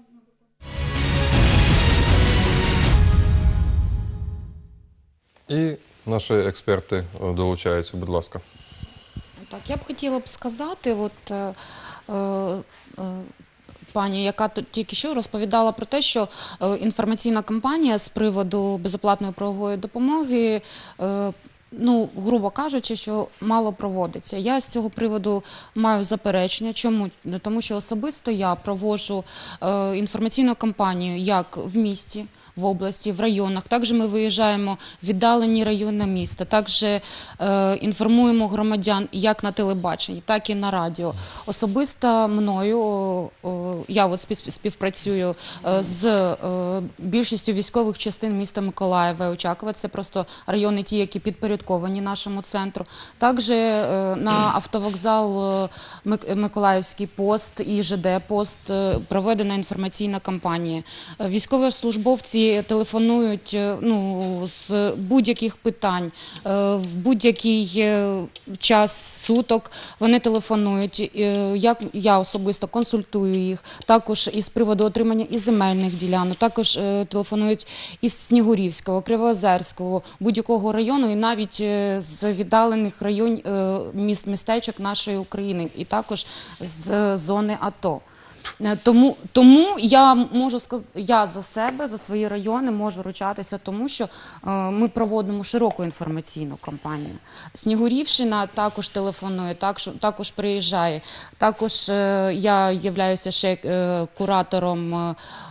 І наші експерти долучаються, будь ласка. Так, я б хотіла б сказати, от, е, е, пані, яка тут тільки що розповідала про те, що е, інформаційна кампанія з приводу безоплатної правової допомоги, е, ну, грубо кажучи, що мало проводиться. Я з цього приводу маю заперечення. Чому? Тому що особисто я проводжу е, інформаційну кампанію як в місті, в області, в районах. Також ми виїжджаємо в віддалені райони міста. Також е, інформуємо громадян як на телебаченні, так і на радіо. Особисто мною, о, я от співпрацюю е, з е, більшістю військових частин міста Миколаєва і Очакова. Це просто райони ті, які підпорядковані нашому центру. Також е, на автовокзал е, Миколаївський пост і ЖД-пост е, проведена інформаційна кампанія. Військовослужбовці телефонують, ну, з будь-яких питань, в будь-який час суток вони телефонують. Я, я особисто консультую їх, також із приводу отримання і земельних ділянок, також телефонують із Снігурівського, Кривоозерського, будь-якого району і навіть з віддалених районів, міст, містечок нашої України і також з зони АТО. Тому, тому я можу сказати, я за себе, за свої райони можу ручатися, тому що е, ми проводимо широку інформаційну кампанію. Снігурівщина також телефонує, також, також приїжджає. Також е, я являюся ще е, куратором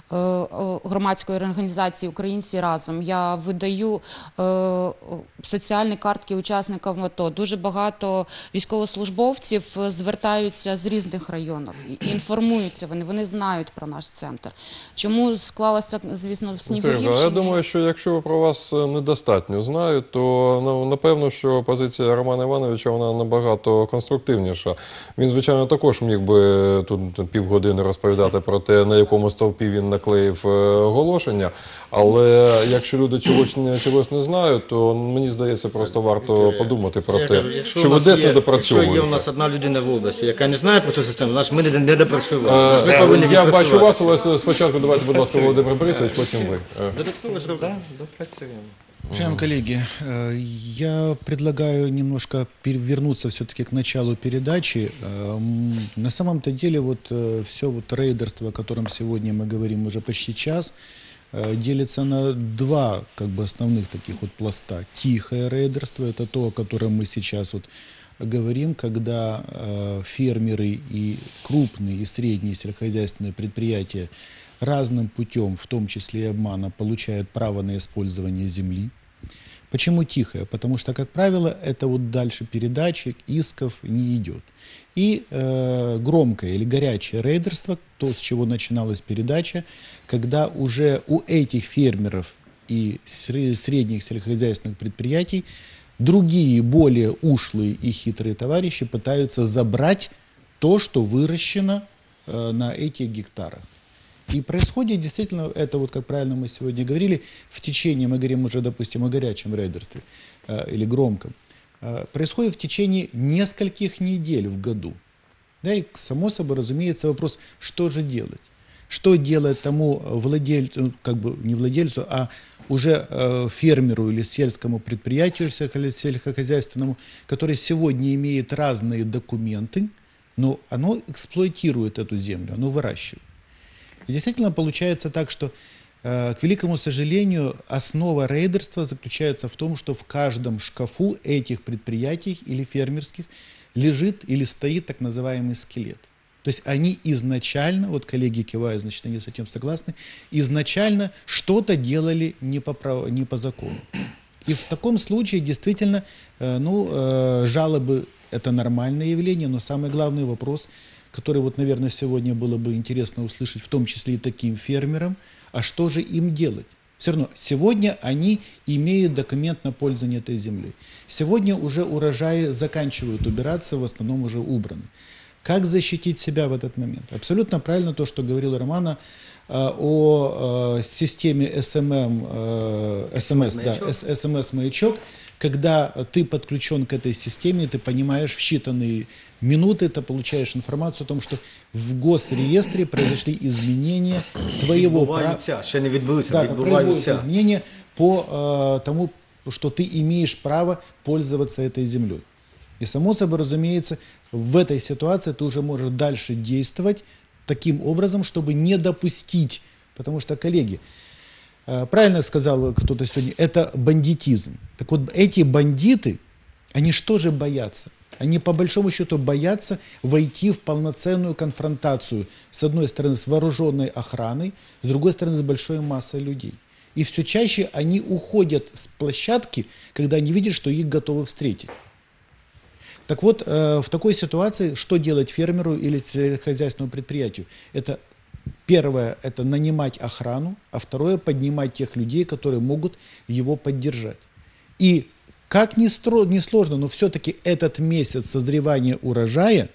е, е, громадської організації «Українці разом». Я видаю е, соціальні картки учасникам АТО. Дуже багато військовослужбовців звертаються з різних районів і інформуються вони, вони знають про наш центр. Чому склалося, звісно, в Снігурівщині? Я думаю, що якщо про вас недостатньо знають, то ну, напевно, що позиція Романа Івановича вона набагато конструктивніша. Він, звичайно, також міг би тут півгодини розповідати про те, на якому стовпі він наклеїв оголошення, але якщо люди чогось, чогось не знають, то мені здається, просто варто подумати про Я те, кажу, якщо що у ви нас десь є- не допрацьовуєте. Якщо є у нас одна людина в області, яка не знає про цю систему, значить ми не, не допрацювали. Е, Значить, ми повинні Я бачу відпрацювати вас, це. але спочатку давайте, будь ласка, Володимир Борисович, потім ви. Е. Додатково зробимо. Да, допрацюємо. Уважаемые коллеги, э, я предлагаю немножко пер- вернуться все-таки к началу передачи. Э, м, На самом-то деле вот все вот рейдерство, о котором сегодня мы говорим уже почти час, э, делится на два как бы основных таких вот пласта. Тихое рейдерство, это то, о котором мы сейчас вот говорим, когда э, фермеры и крупные и средние сельскохозяйственные предприятия разным путем, в том числе и обмана, получают право на использование земли. Почему тихое? Потому что, как правило, это вот дальше передачи, исков не идет. И э, громкое или горячее рейдерство, то, с чего начиналась передача, когда уже у этих фермеров и сре- средних сельскохозяйственных предприятий другие, более ушлые и хитрые товарищи пытаются забрать то, что выращено э, на этих гектарах. И происходит действительно, это вот как правильно мы сегодня говорили, в течение, мы говорим уже, допустим, о горячем рейдерстве э, или громком, э, происходит в течение нескольких недель в году. Да, и само собой разумеется вопрос, что же делать? Что делать тому владельцу, как бы не владельцу, а уже э, фермеру или сельскому предприятию сельскохозяйственному, который сегодня имеет разные документы, но оно эксплуатирует эту землю, оно выращивает. И действительно получается так, что, э, к великому сожалению, основа рейдерства заключается в том, что в каждом шкафу этих предприятий или фермерских лежит или стоит так называемый скелет. То есть они изначально, вот коллеги кивают, значит, они с этим согласны, изначально что-то делали не по, прав... не по закону. И в таком случае действительно, э, ну, э, жалобы – это нормальное явление, но самый главный вопрос – который, вот, наверное, сегодня было бы интересно услышать, в том числе и таким фермерам, а что же им делать? Все равно, сегодня они имеют документ на пользование этой землей. Сегодня уже урожаи заканчивают убираться, в основном уже убраны. Как защитить себя в этот момент? Абсолютно правильно то, что говорила Романа э, о э, системе эс эм эм, э, эс эм эс, да, эс эм эс-маячок, когда ты подключен к этой системе, ты понимаешь в считанные минуты, ты получаешь информацию о том, что в госреестре произошли изменения твоего права. Відбуваються, ще не відбулися, Да, там производятся відбуваються. изменения по э, тому, что ты имеешь право пользоваться этой землей. И само собой, разумеется, в этой ситуации ты уже можешь дальше действовать таким образом, чтобы не допустить, потому что, коллеги, э, правильно сказал кто-то сегодня, это бандитизм. Так вот, эти бандиты, они что же боятся? Они по большому счету боятся войти в полноценную конфронтацию, с одной стороны, с вооруженной охраной, с другой стороны, с большой массой людей. И все чаще они уходят с площадки, когда они видят, что их готовы встретить. Так вот, э, в такой ситуации что делать фермеру или сельскохозяйственному предприятию? Это первое, это нанимать охрану, а второе, поднимать тех людей, которые могут его поддержать. И как ни, стро, ни сложно, но все-таки этот месяц созревания урожая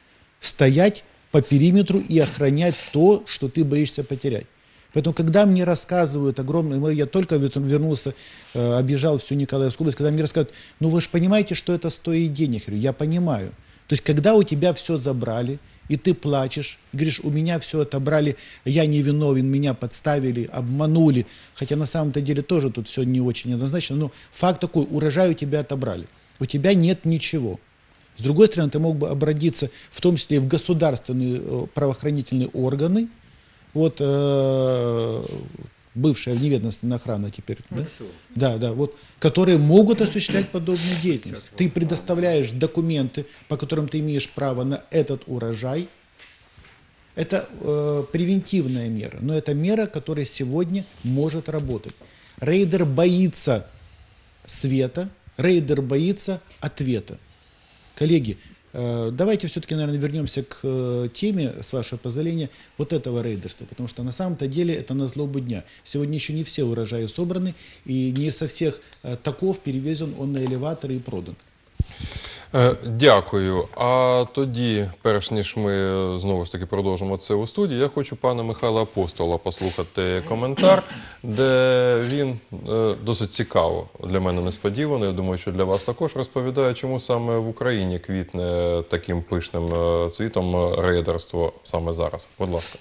стоять по периметру и охранять то, что ты боишься потерять. Поэтому, когда мне рассказывают огромное, я только вернулся, объезжал всю Николаевскую область, когда мне рассказывают, ну вы же понимаете, что это стоит денег. Я говорю, я понимаю. То есть, когда у тебя все забрали, и ты плачешь, и говоришь, у меня все отобрали, я не виновен, меня подставили, обманули, хотя на самом-то деле тоже тут все не очень однозначно, но факт такой, урожай у тебя отобрали, у тебя нет ничего. С другой стороны, ты мог бы обратиться в том числе и в государственные правоохранительные органы, вот э, бывшая вневедомственная охрана теперь, да? Да, да, вот, которые могут осуществлять подобную деятельность. Ты предоставляешь документы, по которым ты имеешь право на этот урожай. Это э, превентивная мера, но это мера, которая сегодня может работать. Рейдер боится света, рейдер боится ответа. Коллеги, э, давайте все-таки, наверное, вернемся к э, теме, с вашего позволения, вот этого рейдерства, потому что на самом-то деле это на злобу дня. Сегодня еще не все урожаи собраны, и не со всех э, таков перевезен он на елеваторы и продан. Дякую. А тоді, перш ніж ми знову ж таки продовжимо це у студії, я хочу пана Михайла Апостола послухати коментар, де він досить цікаво, для мене несподівано, я думаю, що для вас також, розповідає, чому саме в Україні квітне таким пишним цвітом рейдерство саме зараз. Будь ласка.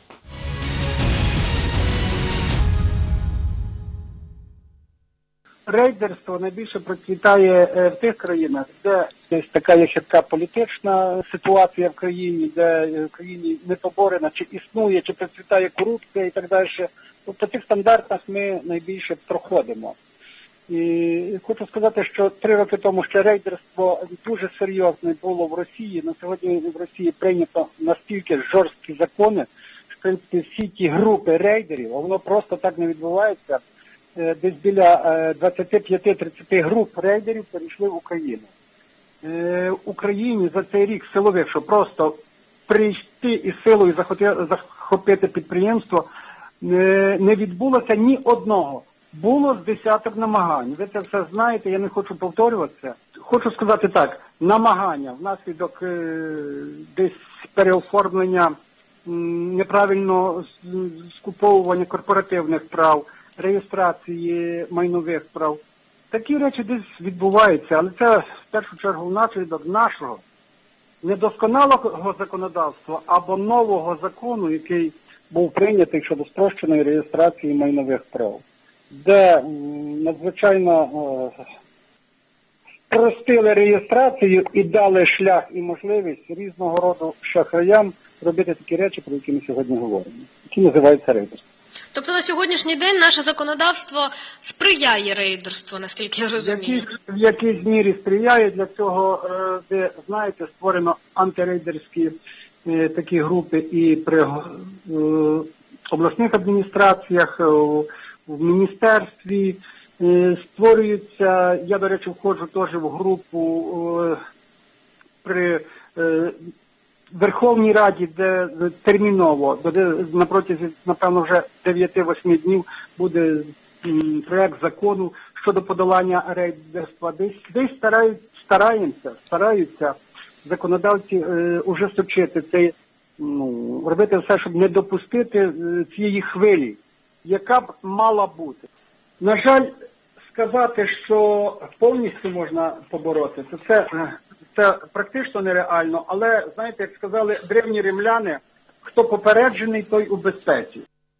Рейдерство найбільше процвітає в тих країнах, де десь така є хитка політична ситуація в країні, де в країні не поборена, чи існує, чи процвітає корупція і так далі. По цих стандартах ми найбільше проходимо. І хочу сказати, що три роки тому ще рейдерство дуже серйозне було в Росії. На сьогодні в Росії прийнято настільки жорсткі закони, що в принципі всі ті групи рейдерів, воно просто так не відбувається. Десь біля двадцять п'ять тридцять груп рейдерів перейшли в Україну. В Україні за цей рік силових, що просто прийти і силою захопити підприємство, не відбулося ні одного. Було з десяток намагань. Ви це все знаєте, я не хочу повторюватися. Хочу сказати так, намагання внаслідок десь переоформлення, неправильного скуповування корпоративних прав, реєстрації майнових прав. Такі речі десь відбуваються, але це в першу чергу внаслідок нашого недосконалого законодавства або нового закону, який був прийнятий щодо спрощеної реєстрації майнових прав, де надзвичайно спростили реєстрацію і дали шлях і можливість різного роду шахраям робити такі речі, про які ми сьогодні говоримо, які називаються рейдерством. Тобто на сьогоднішній день наше законодавство сприяє рейдерству, наскільки я розумію? В якійсь мірі сприяє. Для цього, ви знаєте, створено антирейдерські такі групи і при обласних адміністраціях, в міністерстві. Створюються, я, до речі, входжу теж в групу при Верховній Раді, де терміново, де на протязі, напевно, вже дев'ять-восьми днів буде проект закону щодо подолання рейдерства. Десь, десь старають, стараємося, стараються законодавці е, ужесточити цей, ну, робити все, щоб не допустити цієї хвилі, яка б мала бути. На жаль, сказати, що повністю можна побороти, то це... Це практично нереально, але, знаєте, як сказали древні римляни, хто попереджений, той у безпеці.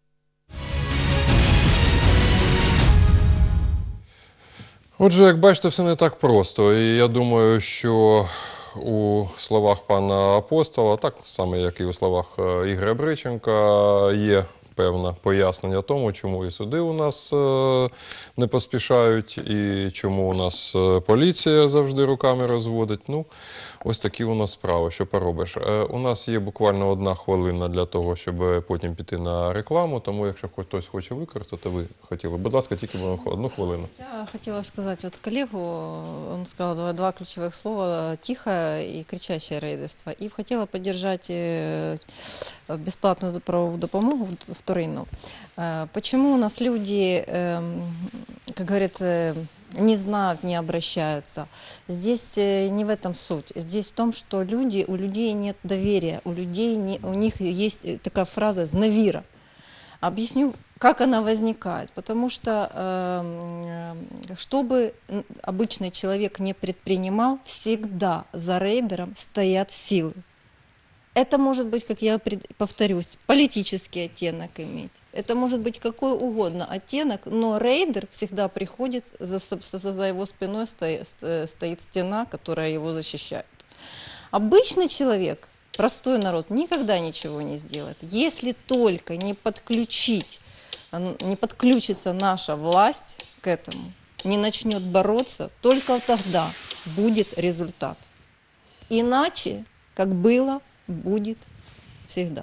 Отже, як бачите, все не так просто. І я думаю, що у словах пана Апостола, так само, як і у словах Ігоря Бриченка, є певне пояснення тому, чому і суди у нас не поспішають, і чому у нас поліція завжди руками розводить. Ну, ось такі у нас справи, що поробиш. У нас є буквально одна хвилина для того, щоб потім піти на рекламу, тому якщо хтось хоче використати, ви хотіли. Будь ласка, тільки одну хвилину. Я хотела сказать вот коллегу, он сказал два, два ключевых слова: тихое и кричащее рейдерство. И хотела поддержать бесплатную правовую допомогу вторинну. Почему у нас люди, как говорится, не знают, не обращаются? Здесь не в этом суть. Здесь в том, что люди, у людей нет доверия, у людей не, у них есть такая фраза «знавира». Объясню, как она возникает. Потому что, э, чтобы обычный человек не предпринимал, всегда за рейдером стоят силы. Это может быть, как я повторюсь, политический оттенок иметь. Это может быть какой угодно оттенок, но рейдер всегда приходит, за, за его спиной стоит, стоит стена, которая его защищает. Обычный человек, простой народ, никогда ничего не сделает, если только не подключить, не подключится наша власть к этому, не начнет бороться, только тогда будет результат. Иначе, как было, будет Всегда.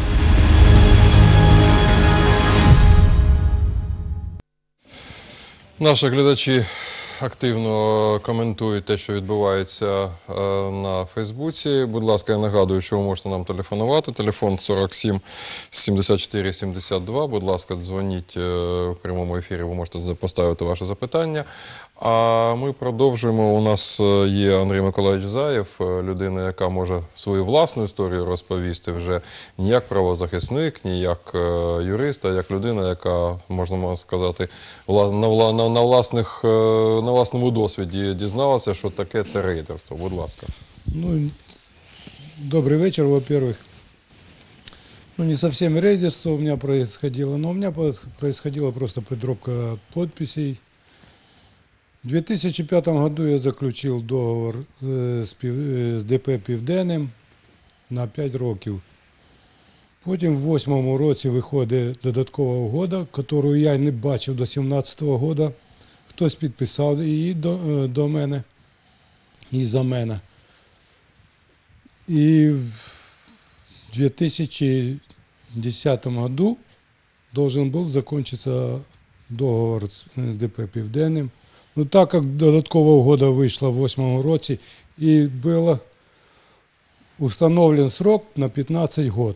Наші глядачі активно коментують те, що відбувається на Фейсбуці. Будь ласка, я нагадую, що ви можете нам телефонувати. Телефон сорок сім сімдесят чотири сімдесят два. Будь ласка, дзвоніть в прямому ефірі, ви можете поставити ваше запитання. А ми продовжуємо. У нас є Андрій Миколаївич Заєв, людина, яка може свою власну історію розповісти вже не як правозахисник, не як юрист, а як людина, яка, можна сказати, на, власних, на власному досвіді дізналася, що таке це рейдерство. Будь ласка. Ну, добрый вечер, во-первых. Ну, не совсем рейдерство у меня происходило, но у меня происходила просто подробка подписей. В две тысячи пятом году я заключил договор з ДП «Південним» на п'ять років. Потім в восьмому році виходить додаткова угода, яку я не бачив до сімнадцятого року. Хтось підписав її до, до мене і за мене. І в две тысячи десятом году должен был закончиться договор з ДП «Південним». Ну, так як додаткова угода вийшла в восьмому році, і був установлен срок на пятнадцать год.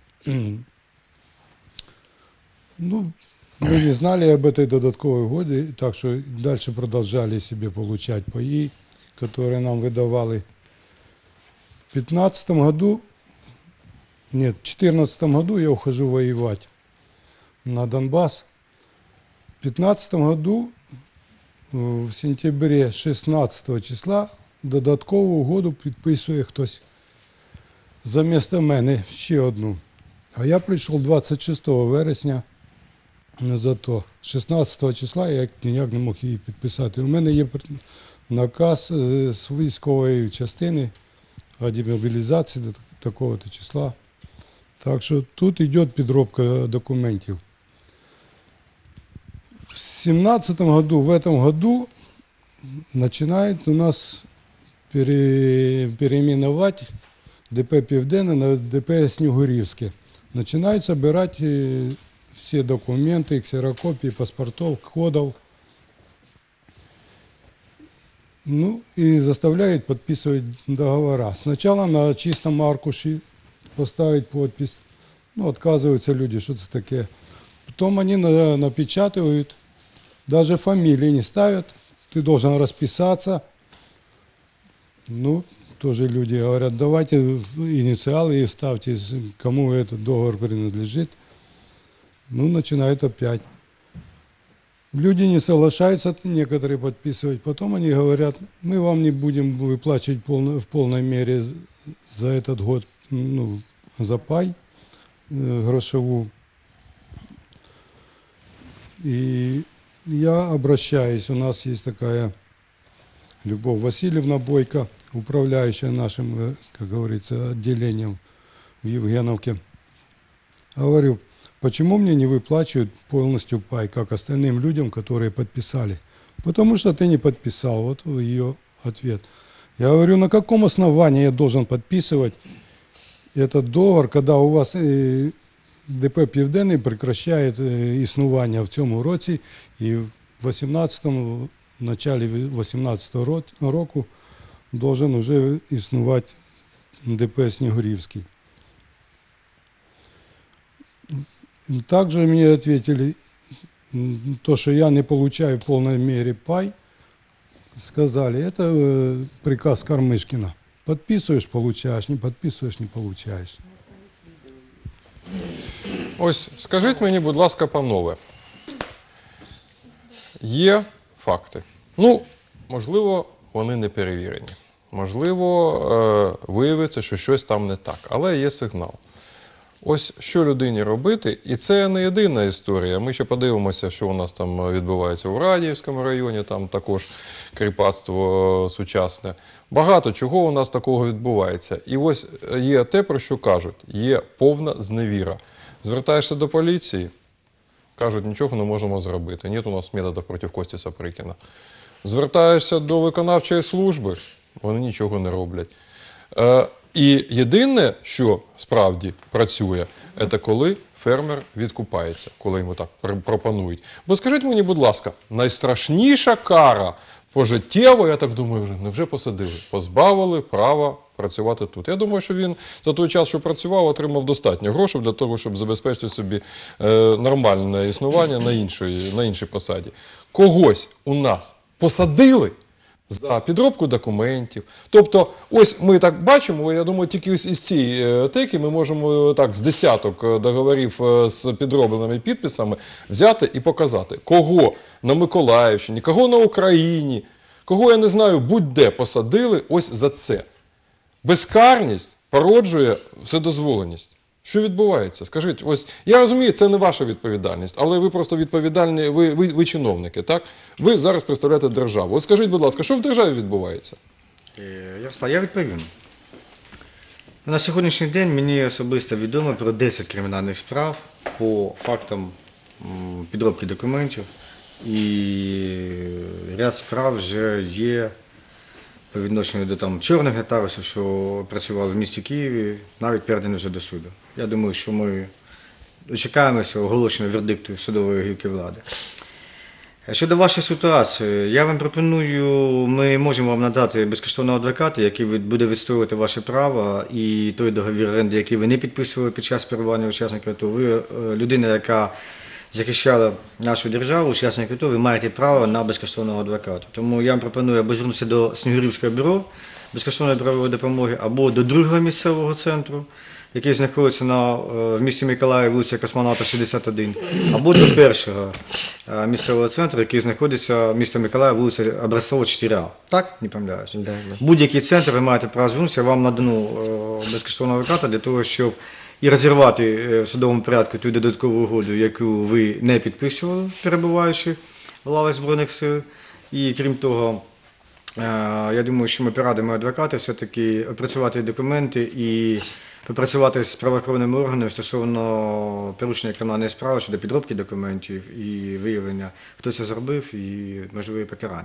Ну, мы не знали об этой додатковой угоде, так что дальше продолжали себе получать паи, которые нам выдавали. В пятнадцатом году, нет, в четырнадцатом году я ухожу воевать на Донбасс. В пятнадцатом году в сентябре шістнадцятого числа додаткову угоду підписує хтось замість мене ще одну. А я прийшов двадцять шостого вересня, зато шістнадцятого числа я ніяк не мог її підписати. У мене є наказ з військової частини о демобілізації до такого-то числа. Так що тут йде підробка документів. В семнадцатом году, в этом году, начинает у нас пере, переименовать ДП «Південне» на ДП «Снігурівське». Начинают собирать все документы, ксерокопии паспортов, кодов. Ну и заставляют подписывать договора. Сначала на чистом аркуше поставить подпись. Ну, отказываются люди, что это такое. Потом они напечатывают, даже фамилии не ставят, ты должен расписаться. Ну, тоже люди говорят, давайте инициалы и ставьте, кому этот договор принадлежит. Ну, начинают опять. Люди не соглашаются, некоторые подписывать. Потом они говорят, мы вам не будем выплачивать полно, в полной мере за этот год, ну, за пай э, грошевую. И я обращаюсь, у нас есть такая Любовь Васильевна Бойко, управляющая нашим, как говорится, отделением в Евгеновке. Говорю, почему мне не выплачивают полностью пай, как остальным людям, которые подписали? Потому что ты не подписал. Вот ее ответ. Я говорю, на каком основании я должен подписывать этот договор, когда у вас ДП «Південний» прекращает існування в цьому році, і в восемнадцатому, в начале восемнадцатого року должен уже існувати ДП «Снігурівський». Также мне ответили, то, что я не получаю в полной мере пай, сказали, это приказ Кармышкина. Подписываешь – получаешь, не подписываешь – не получаешь. Ось, скажіть мені, будь ласка, панове, є факти. Ну, можливо, вони не перевірені. Можливо, виявиться, що щось там не так, але є сигнал. Ось що людині робити, і це не єдина історія. Ми ще подивимося, що у нас там відбувається у Радіївському районі, там також кріпацтво сучасне. Багато чого у нас такого відбувається. І ось є те, про що кажуть, є повна зневіра. Звертаєшся до поліції, кажуть, нічого не можемо зробити, нет у нас методів проти Кості Саприкіна. Звертаєшся до виконавчої служби, вони нічого не роблять. І єдине, що справді працює, це коли фермер відкупається, коли йому так пропонують. Бо скажіть мені, будь ласка, найстрашніша кара пожиттєво, я так думаю, вже невже посадили, позбавили права працювати тут. Я думаю, що він за той час, що працював, отримав достатньо грошей для того, щоб забезпечити собі е, нормальне існування на іншій, на іншій посаді. Когось у нас посадили за підробку документів. Тобто, ось ми так бачимо, я думаю, тільки із цієї теки ми можемо так з десяток договорів з підробленими підписами взяти і показати, кого на Миколаївщині, кого на Україні, кого, я не знаю, будь-де посадили ось за це. Безкарність породжує вседозволеність. Що відбувається? Скажіть, ось я розумію, це не ваша відповідальність, але ви просто відповідальні, ви, ви, ви чиновники, так? Ви зараз представляєте державу. От скажіть, будь ласка, що в державі відбувається? Ярослав, я відповім. На сьогоднішній день мені особисто відомо про десять кримінальних справ по фактам підробки документів. І ряд справ вже є по відношенню до там чорних гетарусів, що працювали в місті Києві, навіть передані вже до суду. Я думаю, що ми дочекаємося оголошення вердикту судової гілки влади. Щодо вашої ситуації, я вам пропоную, ми можемо вам надати безкоштовного адвоката, який буде відстоювати ваші права, і той договір оренди, який ви не підписували під час перебування учасника АТО. Ви людина, яка захищала нашу державу, учасники АТО, ви маєте право на безкоштовного адвоката. Тому я вам пропоную або звернутися до Снігурівського бюро безкоштовної правової допомоги, або до другого місцевого центру, який знаходиться на, в місті Миколаїв, вулиця Космонавта, шістдесят один, або до першого місцевого центру, який знаходиться в місті Миколаїв, вулиця Образцова, чотири А. Так? Не помиляюсь? Да, да. Будь-який центр ви маєте право звернутися, вам надану безкоштовного адвоката для того, щоб і розірвати в судовому порядку ту додаткову угоду, яку ви не підписували, перебуваючи в лавах Збройних сил. І крім того, я думаю, що ми порадимо адвоката все-таки опрацювати документи і попрацювати з правоохоронними органами стосовно порушення кримінальної справи щодо підробки документів і виявлення, хто це зробив, і можливе покарання.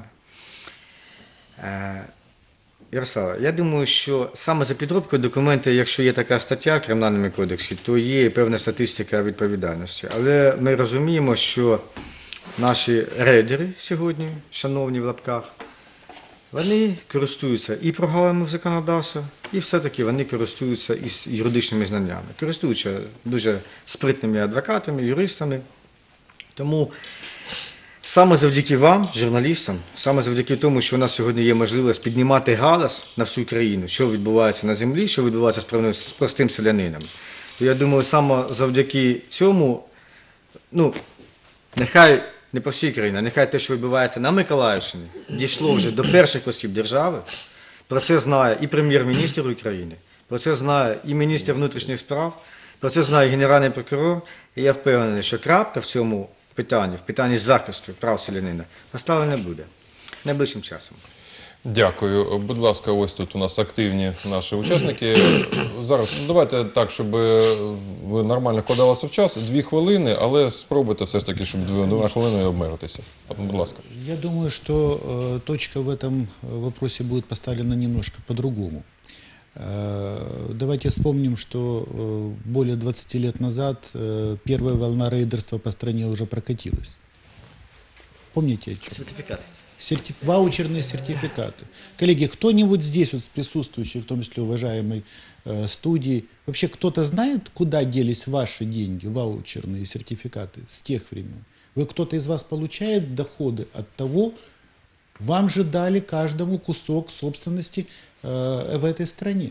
Ярослава, я думаю, що саме за підробку документів, якщо є така стаття в Кримінальному кодексі, то є певна статистика відповідальності. Але ми розуміємо, що наші рейдери сьогодні, шановні в лапках, вони користуються і прогалинами в законодавстві, і все-таки вони користуються і юридичними знаннями, користуються дуже спритними адвокатами, юристами. Тому саме завдяки вам, журналістам, саме завдяки тому, що у нас сьогодні є можливість піднімати галас на всю країну, що відбувається на землі, що відбувається з простим селянином, то я думаю, саме завдяки цьому, ну, нехай не по всій країні, а нехай те, що відбувається на Миколаївщині, дійшло вже до перших осіб держави. Про це знає і прем'єр-міністр України, про це знає і міністр внутрішніх справ, про це знає генеральний прокурор. І я впевнений, що крапка в цьому питанні, в питанні захисту прав селянина, поставлена буде найближчим часом. Дякую. Будь ласка, ось тут у нас активні наші учасники. Зараз давайте так, щоб ви нормально вкладалися в час. Дві хвилини, але спробуйте все ж таки, щоб двома хвилинами обмежитися. Будь ласка. Я думаю, что э, точка в этом вопросе будет поставлена немножко по-другому. Э, давайте вспомним, что э, более двадцати лет назад э, первая волна рейдерства по стране уже прокатилась. Помните? Сертификаты. Сертиф... Ваучерные сертификаты. Коллеги, кто-нибудь здесь, вот, присутствующий, в том числе уважаемой э, студии, вообще кто-то знает, куда делись ваши деньги, ваучерные сертификаты с тех времен? Вы, кто-то из вас получает доходы от того, вам же дали каждому кусок собственности э, в этой стране.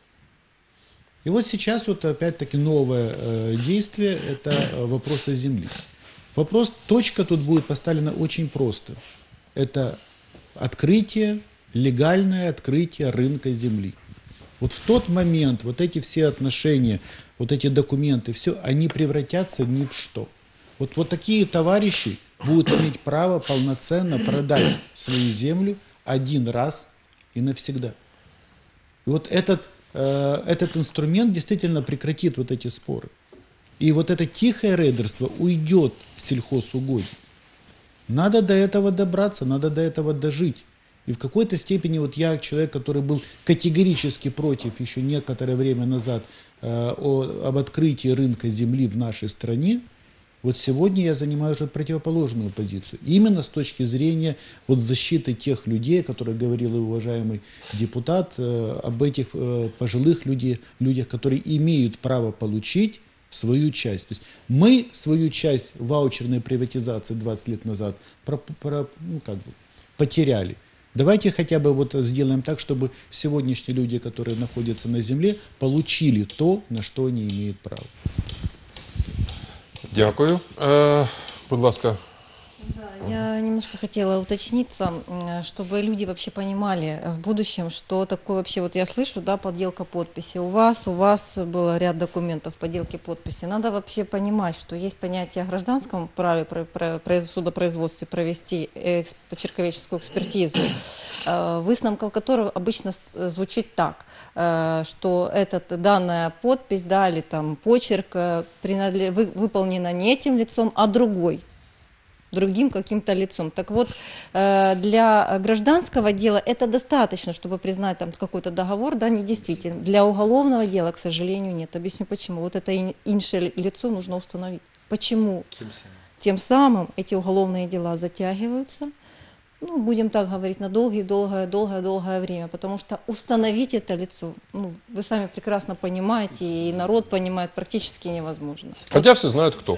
И вот сейчас вот опять-таки новое э, действие, это вопросы земли. Вопрос, точка тут будет поставлена очень просто. Это открытие, легальное открытие рынка земли. Вот в тот момент вот эти все отношения, вот эти документы, все, они превратятся ни в что. Вот, вот такие товарищи будут иметь право полноценно продать свою землю один раз и навсегда. И вот этот, э, этот инструмент действительно прекратит вот эти споры. И вот это тихое рейдерство уйдет с сельхозугодий. Надо до этого добраться, надо до этого дожить. И в какой-то степени вот я, человек, который был категорически против еще некоторое время назад э, о, об открытии рынка земли в нашей стране, вот сегодня я занимаю уже противоположную позицию. Именно с точки зрения вот защиты тех людей, о которых говорил и уважаемый депутат, э, об этих э, пожилых людей, людях, которые имеют право получить свою часть. То есть мы свою часть ваучерной приватизации двадцать лет назад про, про, ну, как бы, потеряли. Давайте хотя бы вот сделаем так, чтобы сегодняшние люди, которые находятся на земле, получили то, на что они имеют право. Дякую. Е, будь ласка. Я немножко хотела уточниться, чтобы люди вообще понимали в будущем, что такое вообще, вот я слышу, да, подделка подписи. У вас, у вас был ряд документов подделки подписи. Надо вообще понимать, что есть понятие о гражданском праве при судопроизводстве провести человеческую экспертизу, выставка которого обычно звучит так, что эта данная подпись, да, или там почерк принадлежит, выполнена не этим лицом, а другой. другим каким-то лицом. Так вот, для гражданского дела это достаточно, чтобы признать там какой-то договор, да, недействителен. Для уголовного дела, к сожалению, нет. Объясню почему. Вот это иншее лицо нужно установить. Почему? Тем самым эти уголовные дела затягиваются, ну, будем так говорить, на долгое-долгое-долгое-долгое время, потому что установить это лицо, ну, вы сами прекрасно понимаете, и народ понимает, практически невозможно. Хотя все знают, кто.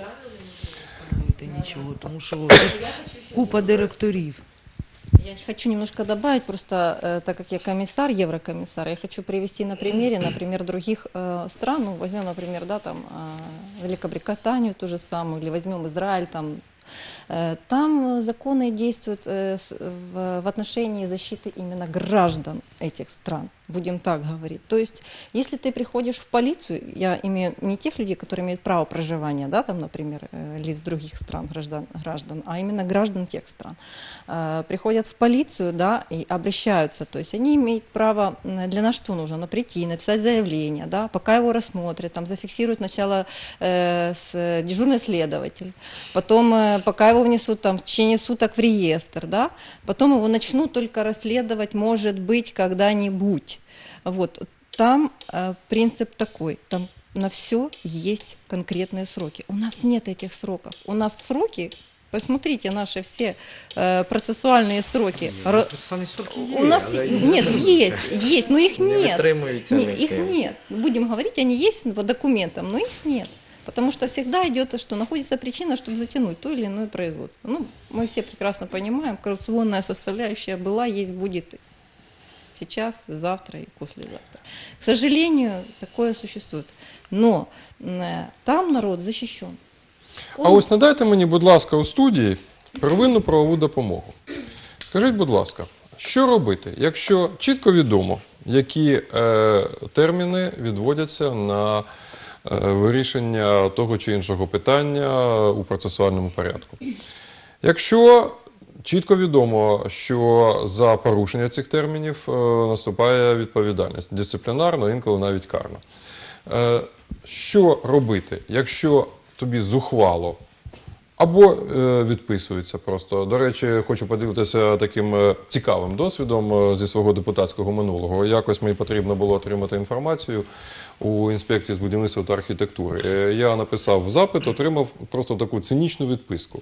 Нічого, тому що купа директорів. Я хочу немножко добавить, просто э, так как я комиссар, еврокомиссар, я хочу привести на примере, например, других э, стран, ну, возьмем, например, да, там, э, Великобританию ту же самую, или возьмем Израиль, там, э, там законы действуют э, с, в, в отношении защиты именно граждан этих стран, будем так говорить. То есть, если ты приходишь в полицию, я имею не тех людей, которые имеют право проживания, да, там, например, лиц других стран, граждан, граждан, а именно граждан тех стран, э, приходят в полицию, да, и обращаются, то есть они имеют право, для нас что нужно? На прийти, написать заявление, да, пока его рассмотрят, там, зафиксируют сначала э, с, дежурный следователь, потом, э, пока его внесут там, в течение суток в реестр, да, потом его начнут только расследовать, может быть, когда-нибудь. Вот, там э, принцип такой, там на все есть конкретные сроки. У нас нет этих сроков. У нас сроки, посмотрите, наши все э, процессуальные сроки. Р... Процессуальные сроки есть. У нас нет, есть, есть, но их нет. Не их нет. Будем говорить, они есть по документам, но их нет. Потому что всегда идет, что находится причина, чтобы затянуть то или иное производство. Ну, мы все прекрасно понимаем, коррупционная составляющая была, есть, будет сейчас, завтра и послезавтра. К сожалению, такое существует. Но э, там народ защищен. Он... А ось надайте мені, будь ласка, у студії первинну правову допомогу. Скажіть, будь ласка, що робити, якщо чітко відомо, які е, терміни відводяться на е, вирішення того чи іншого питання у процесуальному порядку? Якщо чітко відомо, що за порушення цих термінів е, наступає відповідальність, дисциплінарна, інколи навіть карна. Е, що робити, якщо тобі зухвало або е, відписується просто? До речі, хочу поділитися таким е, цікавим досвідом е, зі свого депутатського минулого. Якось мені потрібно було отримати інформацію у інспекції з будівництва та архітектури. Е, я написав запит, отримав просто таку цинічну відписку.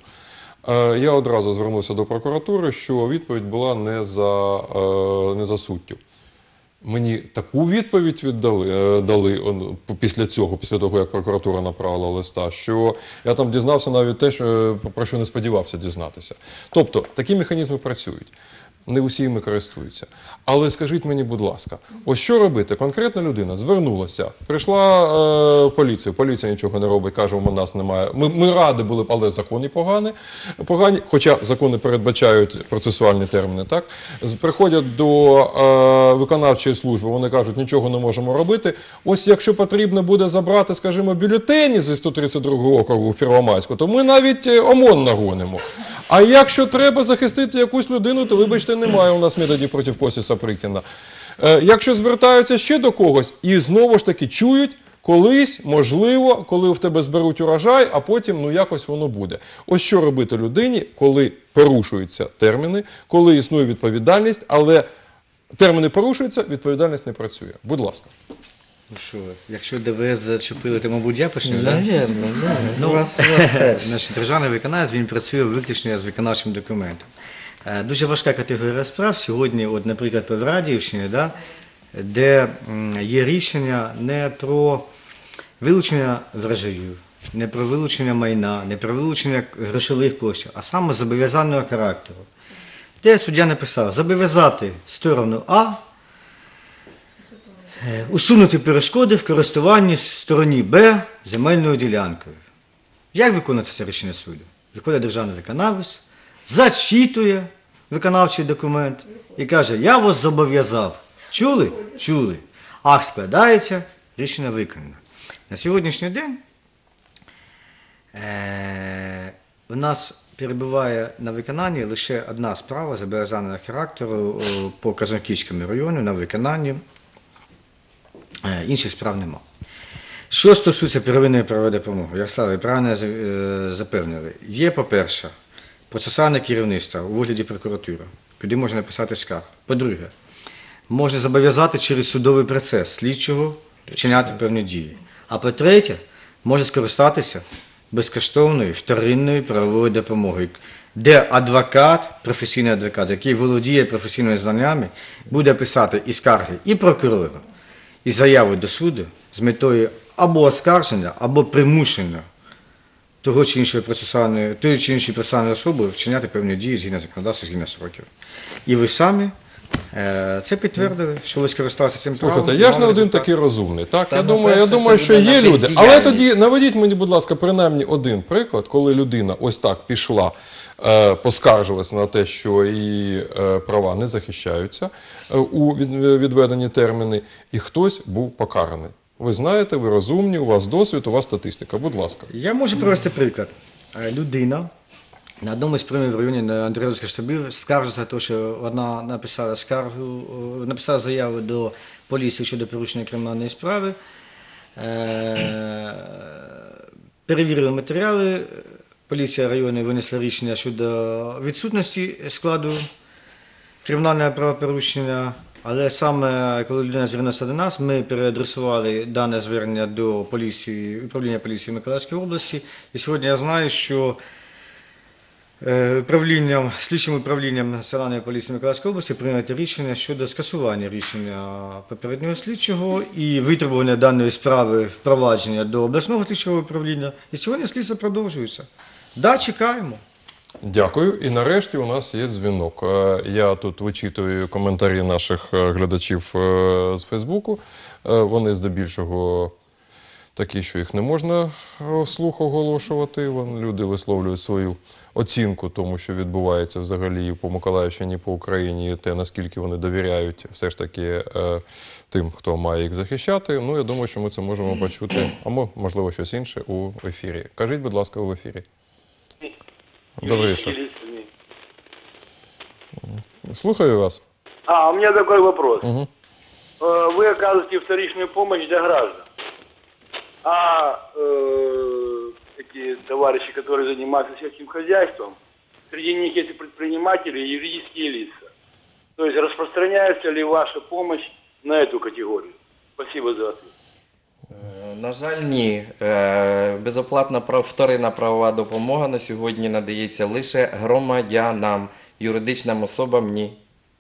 Я одразу звернувся до прокуратури, що відповідь була не за, не за суттю. Мені таку відповідь віддали, дали після цього, після того, як прокуратура направила листа, що я там дізнався навіть те, що, про що не сподівався дізнатися. Тобто, такі механізми працюють. Не усі ними користуються. Але скажіть мені, будь ласка, ось що робити? Конкретна людина звернулася, прийшла е, поліцію, поліція нічого не робить, каже, у нас немає. Ми, ми раді були б, але закони погані, погані, хоча закони передбачають процесуальні терміни, так? Приходять до е, виконавчої служби, вони кажуть, нічого не можемо робити. Ось якщо потрібно буде забрати, скажімо, бюлетені зі сто тридцять другого округу в Первомайську, то ми навіть ОМОН нагонимо. А якщо треба захистити якусь людину, то, вибачте, немає у нас методів проти Кості Саприкіна. Е, якщо звертаються ще до когось і знову ж таки чують колись, можливо, коли в тебе зберуть урожай, а потім, ну, якось воно буде. Ось що робити людині, коли порушуються терміни, коли існує відповідальність, але терміни порушуються, відповідальність не працює. Будь ласка. Ну що, якщо ДВС зачепили, то, мабуть, я почну, так? Навірно, да. Ну, У вас- у вас теж. значить, державний виконавець, він працює виключно з виконавчим документом. Е, Дуже важка категорія справ сьогодні, от, наприклад, по Радіївщині, да, де м, є рішення не про вилучення врожаю, не про вилучення майна, не про вилучення грошових коштів, а саме зобов'язального характеру. Де суддя написав, зобов'язати сторону А е, усунути перешкоди в користуванні стороні Б земельною ділянкою. Як виконується це рішення суду? Виходить державний виконавець, зачитує виконавчий документ і каже, я вас зобов'язав. Чули? Чули. Акт складається, рішення виконано. На сьогоднішній день е- у нас перебуває на виконанні лише одна справа зобов'язаного характеру о, по Казанківському району на виконанні. Е, інших справ нема. Що стосується первинної правової допомоги, Ярослав, ви правильно за- е, запевнили. Є, по-перше, процесуальне керівництво у вигляді прокуратури, куди можна написати скарг. По-друге, можна зобов'язати через судовий процес слідчого вчиняти певні дії. А по-третє, може скористатися безкоштовною вторинною правовою допомогою, де адвокат, професійний адвокат, який володіє професійними знаннями, буде писати і скарги і прокурору, і заяви до суду з метою або оскарження, або примушення того чи іншої процесуальної, тої чи іншої процесуальної особи вчиняти певні дії згідно законодавства, згідно сроків. І ви самі е, це підтвердили, що ви скористалися цим правом. Слухайте, я ж не мали один результат. такий розумний. Так? Я Саме думаю, я перше, думаю, це що є людина люди. Але бездіяльність. тоді наведіть мені, будь ласка, принаймні один приклад, коли людина ось так пішла, е, поскаржилася на те, що її е, права не захищаються е, у від- відведені терміни, і хтось був покараний. Ви знаєте, ви розумні, у вас досвід, у вас статистика. Будь ласка. Я можу привести приклад. Е, Людина на одному з прийомів в районі на Андріївських штабів скаржиться, то, що вона написала скаргу, е, написала заяву до поліції щодо порушення кримінальної справи. Е, Перевірили матеріали, поліція району винесла рішення щодо відсутності складу кримінального правопорушення, але саме коли людина звернулася до нас, ми переадресували дане звернення до поліції, управління поліції Миколаївської області. І сьогодні я знаю, що е, управлінням, слідчим управлінням Національної поліції Миколаївської області прийнято рішення щодо скасування рішення попереднього слідчого і витребування даної справи впровадження до обласного слідчого управління. І сьогодні слідство продовжується. Да, чекаємо. Дякую. І нарешті у нас є дзвінок. Е, Я тут вичитую коментарі наших е, глядачів е, з Фейсбуку. Е, Вони здебільшого такі, що їх не можна е, вслух оголошувати. Вон, люди висловлюють свою оцінку тому, що відбувається взагалі і по Миколаївщині, і по Україні, і те, наскільки вони довіряють все ж таки е, тим, хто має їх захищати. Ну, я думаю, що ми це можемо почути, а мо- можливо, щось інше у ефірі. Кажіть, будь ласка, у ефірі. Добрый вечер. Слухаю вас. А, у меня такой вопрос. Угу. Э, Вы оказываете вторичную помощь для граждан. А э, эти товарищи, которые занимаются сельским хозяйством, среди них есть и предприниматели, и юридические лица. То есть распространяется ли ваша помощь на эту категорию? Спасибо за ответ. На жаль, ні. Е, Безоплатна прав- вторинна правова допомога на сьогодні надається лише громадянам, юридичним особам – ні.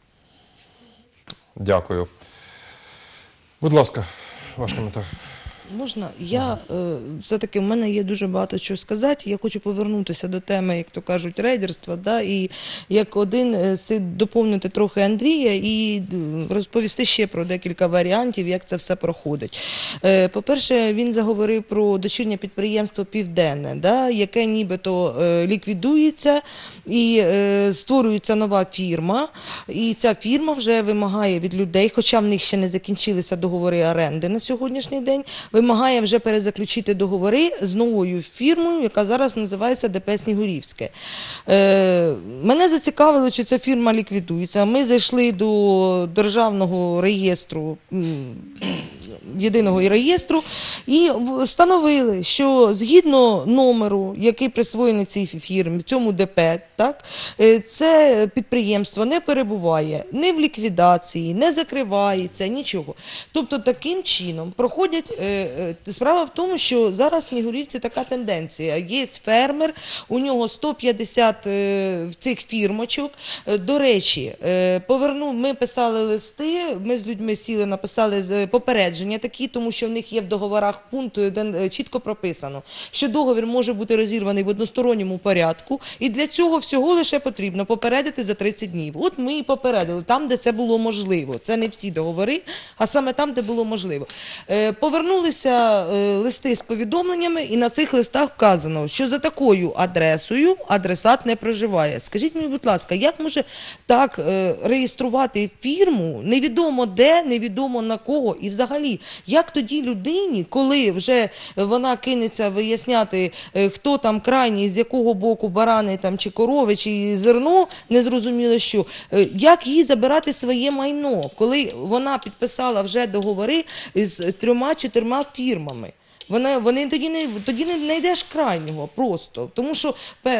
Дякую. Будь ласка, ваш коментар. Можна? Я е, все-таки в мене є дуже багато чого сказати. Я хочу повернутися до теми, як то кажуть, рейдерства, да, і як один е, си- доповнити трохи Андрія і е, розповісти ще про декілька варіантів, як це все проходить. Е, По-перше, він заговорив про дочірнє підприємство Південне, да, яке нібито е, ліквідується і е, створюється нова фірма, і ця фірма вже вимагає від людей, хоча в них ще не закінчилися договори оренди на сьогоднішній день, вимагає вже перезаключити договори з новою фірмою, яка зараз називається ДП «Снігурівське». Е, мене зацікавило, що ця фірма ліквідується. Ми зайшли до Державного реєстру м, єдиного реєстру і встановили, що згідно номеру, який присвоєний цій фірмі, цьому ДП, так, це підприємство не перебуває ні в ліквідації, не закривається, нічого. Тобто таким чином проходять, справа в тому, що зараз в Снігурівці така тенденція. Є фермер, у нього сто п'ятдесят цих фірмочок. До речі, поверну, ми писали листи, ми з людьми сіли, написали попередження такі, тому що в них є в договорах пункт, де чітко прописано, що договір може бути розірваний в односторонньому порядку, і для цього всього лише потрібно попередити за тридцять днів. От ми і попередили там, де це було можливо. Це не всі договори, а саме там, де було можливо. Повернулися листи з повідомленнями, і на цих листах вказано, що за такою адресою адресат не проживає. Скажіть мені, будь ласка, як може так реєструвати фірму, невідомо де, невідомо на кого, і взагалі, як тоді людині, коли вже вона кинеться виясняти, хто там крайній, з якого боку барани там, чи корови, чи зерно, не зрозуміло що, як їй забирати своє майно, коли вона підписала вже договори з трьома-чотирма фірмами? Вони, вони тоді не, тоді не знайдеш крайнього просто, тому що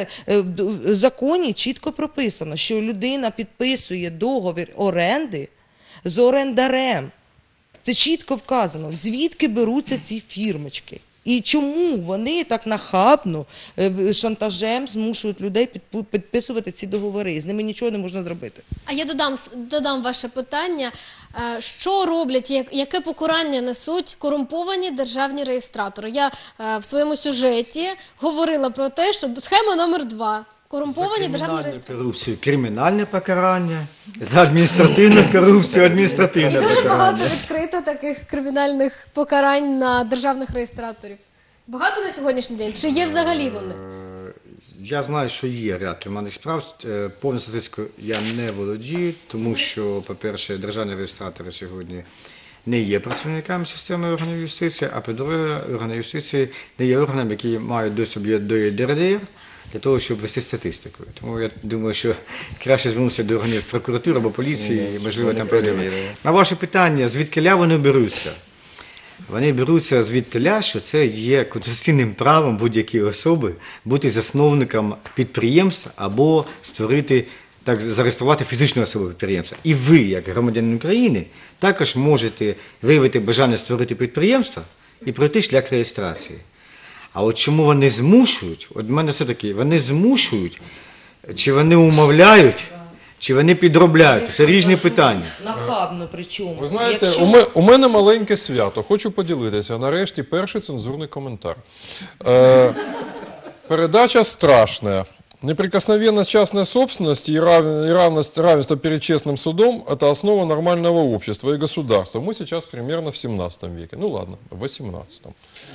в законі чітко прописано, що людина підписує договір оренди з орендарем. Це чітко вказано, звідки беруться ці фірмочки. І чому вони так нахабно, шантажем змушують людей підписувати ці договори? З ними нічого не можна зробити. А я додам, додам ваше питання. Що роблять, яке покарання несуть корумповані державні реєстратори? Я в своєму сюжеті говорила про те, що схема номер два. Корумповані державні реєстратори. Корупцію кримінальне покарання, за адміністративну корупцію адміністративне покарання. І дуже багато відкрито таких кримінальних покарань на державних реєстраторів. Багато на сьогоднішній день? Чи є взагалі вони? Я знаю, що є ряд кримінальних справ. Повну статистику я не володію, тому що, по-перше, державні реєстратори сьогодні не є працівниками системи органів юстиції, а по-друге, органи юстиції не є органами, які мають доступ до ЄРДР, для того, щоб вести статистику. Тому я думаю, що краще звернутися до органів прокуратури або поліції, і, можливо, там проблеми. На ваше питання, звідкиля вони беруться? Вони беруться звідтиля, що це є конституційним правом будь-якої особи бути засновником підприємства або створити, так, зареєструвати фізичну особу підприємства. І ви, як громадянин України, також можете виявити бажання створити підприємство і пройти шлях реєстрації. А от чому вони змушують, от в мене все-таки, вони змушують, чи вони умовляють, чи вони підробляють? Це різні питання. Нахабно причому. Ви знаєте, Якщо... у, мене, у мене маленьке свято. Хочу поділитися. Нарешті перший цензурний коментар. Е, передача страшная. Неприкосновенность частной собственности и равенство, равенство перед честным судом – это основа нормального общества и государства. Мы сейчас примерно в семнадцатом веке. Ну ладно, в восемнадцатом.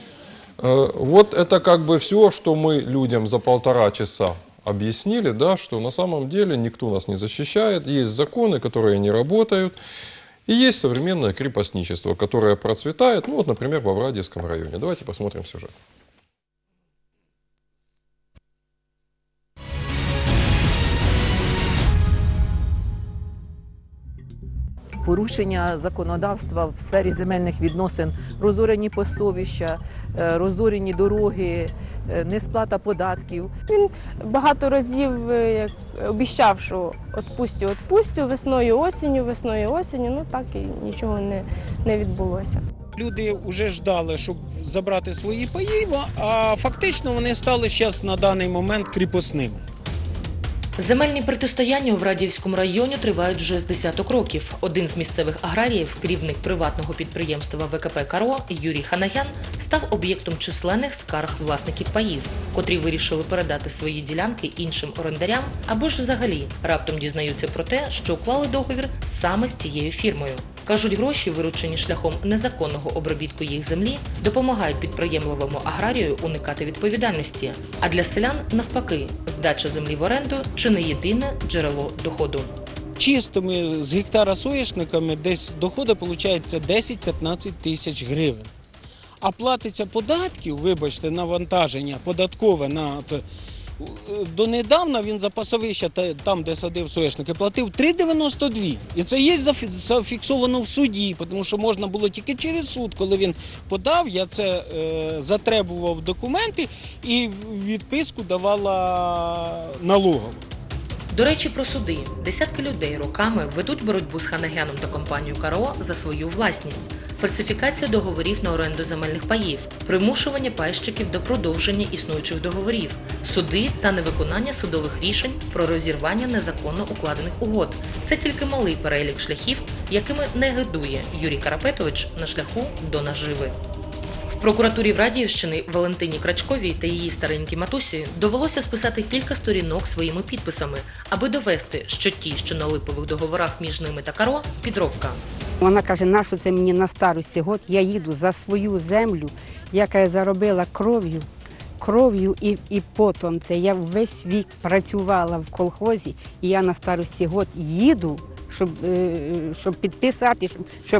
Вот это как бы все, что мы людям за полтора часа объяснили, да, что на самом деле никто нас не защищает, есть законы, которые не работают, и есть современное крепостничество, которое процветает, ну вот, например, во Врадиевском районе. Давайте посмотрим сюжет. Порушення законодавства в сфері земельних відносин, розорені пасовища, розорені дороги, несплата податків. Він багато разів як, обіцяв, що відпустю, відпустю, весною, осінню, весною, осінню, ну так і нічого не, не відбулося. Люди вже ждали, щоб забрати свої паї, а фактично вони стали зараз на даний момент кріпосними. Земельні протистояння у Врадіївському районі тривають вже з десяток років. Один з місцевих аграріїв, керівник приватного підприємства ВКП «Каро» Юрій Ханагян, став об'єктом численних скарг власників паїв, котрі вирішили передати свої ділянки іншим орендарям або ж взагалі раптом дізнаються про те, що уклали договір саме з цією фірмою. Кажуть, гроші, виручені шляхом незаконного обробітку їх землі, допомагають підприємливому аграрію уникати відповідальності. А для селян, навпаки, здача землі в оренду – чи не єдине джерело доходу. Чистими з гектара соняшниками десь доходи виходить десять-п'ятнадцять тисяч гривень. А платиться податків, вибачте, навантаження податкове на Донедавна він за пасовища, там, де садив соняшники, платив три дев'яносто два. І це є зафіксовано в суді, тому що можна було тільки через суд, коли він подав, я це е, затребував документи і відписку давала налогова. До речі, про суди. Десятки людей роками ведуть боротьбу з Ханагяном та компанією КАРО за свою власність. Фальсифікація договорів на оренду земельних паїв, примушування пайщиків до продовження існуючих договорів, суди та невиконання судових рішень про розірвання незаконно укладених угод. Це тільки малий перелік шляхів, якими не гидує Юрій Карапетович на шляху до наживи. В прокуратурі Врадіївщини Валентині Крачковій та її старенькій матусі довелося списати кілька сторінок своїми підписами, аби довести, що ті, що на липових договорах між ними та КАРО – підробка. Вона каже, нащо це мені на старості год, я їду за свою землю, яка я заробила кров'ю, кров'ю і, і потом. Це я весь вік працювала в колхозі, і я на старості год їду, щоб, щоб підписати, щоб, щоб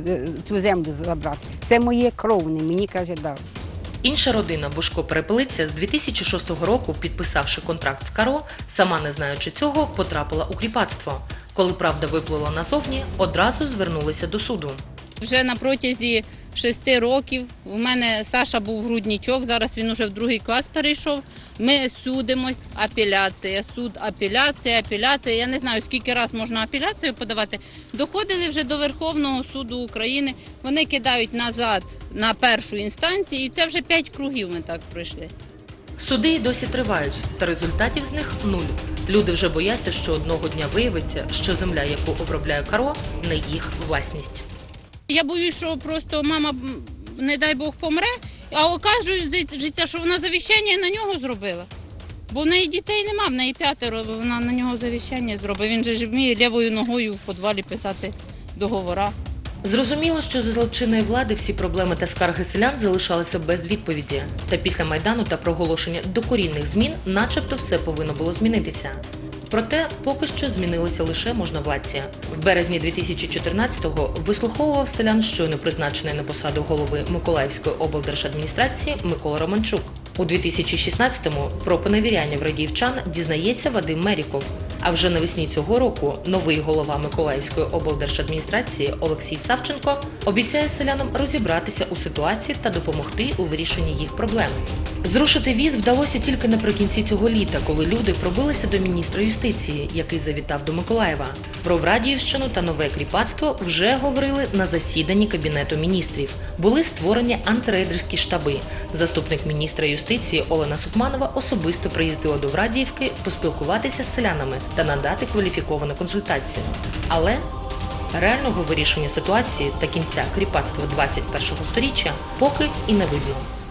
цю землю забрати. Це моє кровне, мені каже, дав. Інша родина Бушко-Перепелиця з дві тисячі шостого року, підписавши контракт з КАРО, сама не знаючи цього, потрапила у кріпацтво. Коли правда виплила назовні, одразу звернулися до суду. Вже на протязі шести років у мене Саша був грудничок, зараз він уже в другий клас перейшов. Ми судимось, апеляція, суд, апеляція, апеляція. Я не знаю, скільки раз можна апеляцію подавати. Доходили вже до Верховного суду України, вони кидають назад на першу інстанцію, і це вже п'ять кругів ми так пройшли. Суди й досі тривають, та результатів з них нуль. Люди вже бояться, що одного дня виявиться, що земля, яку обробляє КАРО, не їх власність. Я боюсь, що просто мама, не дай Бог, помре, а окажеться, що вона завіщання на нього зробила. Бо в неї дітей нема, в неї п'ятеро, вона на нього завіщання зробила. Він же ж вміє лівою ногою в підвалі писати договори. Зрозуміло, що за злочинної влади всі проблеми та скарги селян залишалися без відповіді. Та після Майдану та проголошення докорінних змін начебто все повинно було змінитися. Проте поки що змінилися лише можновладці. В березні дві тисячі чотирнадцятого вислуховував селян щойно призначений на посаду голови Миколаївської облдержадміністрації Микола Романчук. У дві тисячі шістнадцятому про поневіряння врадіївчан дізнається Вадим Меріков. А вже навесні цього року новий голова Миколаївської облдержадміністрації Олексій Савченко обіцяє селянам розібратися у ситуації та допомогти у вирішенні їх проблем. Зрушити віз вдалося тільки наприкінці цього літа, коли люди пробилися до міністра юстиції, який завітав до Миколаєва. Про Врадіївщину та нове кріпацтво вже говорили на засіданні Кабінету міністрів. Були створені антирейдерські штаби. Заступник міністра юстиції Олена Сукманова особисто приїздила до Врадіївки поспілкуватися з селянами та надати кваліфіковану консультацію. Але реального вирішення ситуації та кінця кріпацтва двадцять першого сторіччя поки і не видно.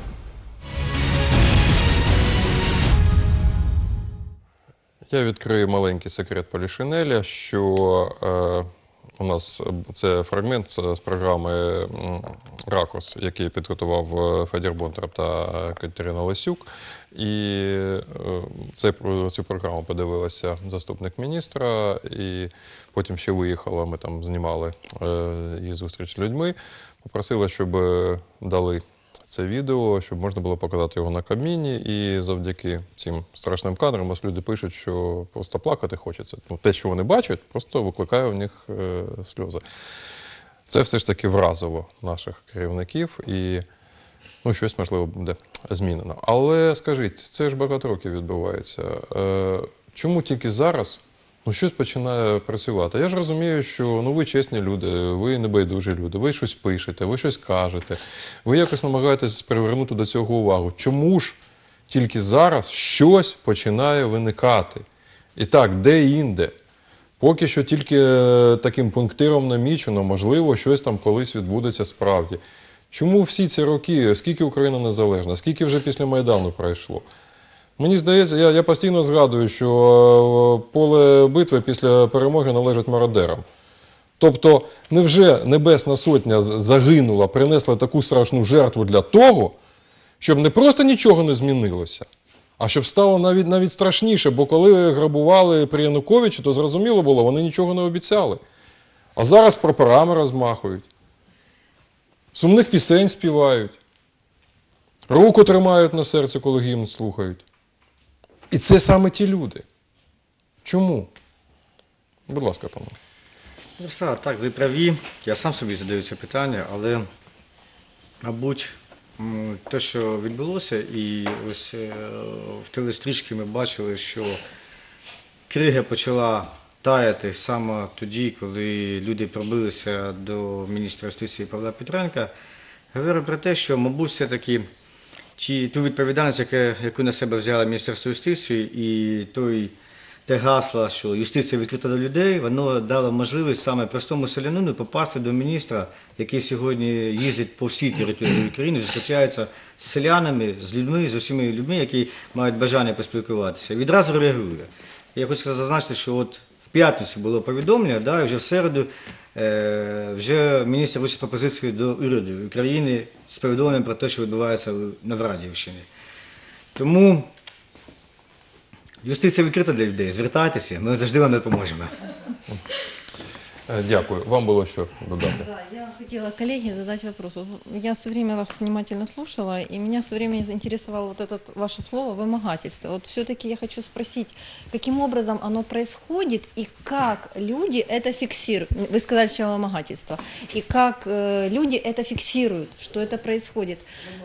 Я відкрию маленький секрет Полішинеля, що е, у нас це фрагмент з програми «Ракурс», який підготував Федір Бондар та Катерина Лисюк. І е, це, цю програму подивилася заступник міністра, і потім ще виїхала, ми там знімали е, її зустріч з людьми, попросила, щоб дали це відео, щоб можна було показати його на Кабміні, і завдяки цим страшним кадрам ось люди пишуть, що просто плакати хочеться. Ну, те, що вони бачать, просто викликає в них е, сльози. Це все ж таки вразило наших керівників і ну, щось, можливо, буде змінено. Але скажіть, це ж багато років відбувається. Е, чому тільки зараз ну, щось починає працювати? Я ж розумію, що ну, ви чесні люди, ви небайдужі люди, ви щось пишете, ви щось кажете, ви якось намагаєтесь привернути до цього увагу. Чому ж тільки зараз щось починає виникати? І так, де-інде? Поки що тільки таким пунктиром намічено, можливо, щось там колись відбудеться справді. Чому всі ці роки, скільки Україна незалежна, скільки вже після Майдану пройшло? Мені здається, я, я постійно згадую, що поле битви після перемоги належить мародерам. Тобто, невже Небесна Сотня загинула, принесла таку страшну жертву для того, щоб не просто нічого не змінилося, а щоб стало навіть, навіть страшніше, бо коли грабували при Януковичі, то зрозуміло було, вони нічого не обіцяли. А зараз прапорами розмахують, сумних пісень співають, руку тримають на серці, коли гімн слухають. І це саме ті люди. Чому? Будь ласка, пане. Руслан, так, ви праві. Я сам собі задаю це питання, але, мабуть, м, те, що відбулося, і ось е, в телестрічці ми бачили, що крига почала таяти саме тоді, коли люди пробилися до міністра юстиції Павла Петренка, говорить про те, що, мабуть, все-таки ті, ту відповідальність, яке, яку на себе взяло Міністерство юстиції, і той, те гасло, що юстиція відкрита до людей, воно дало можливість саме простому селянину попасти до міністра, який сьогодні їздить по всій території України, зустрічається з селянами, з людьми, з усіма людьми, які мають бажання поспілкуватися. Відразу реагує. Я хочу зазначити, що от в п'ятницю було повідомлення, да, і вже в середу е, вже міністр вручив пропозицію до уряду України з повідомленням про те, що відбувається на Врадіївщині. Тому юстиція відкрита для людей, звертайтеся, ми завжди вам допоможемо. Дякую. Вам було що додати? Да, я хотела коллеге задать вопрос. Я все время вас внимательно слушала, и меня все время заинтересовало вот это ваше слово «вымогательство». Вот все-таки я хочу спросить, каким образом оно происходит и как люди это фиксируют? Вы сказали, что вымогательство. И как э, люди это фиксируют, что это происходит?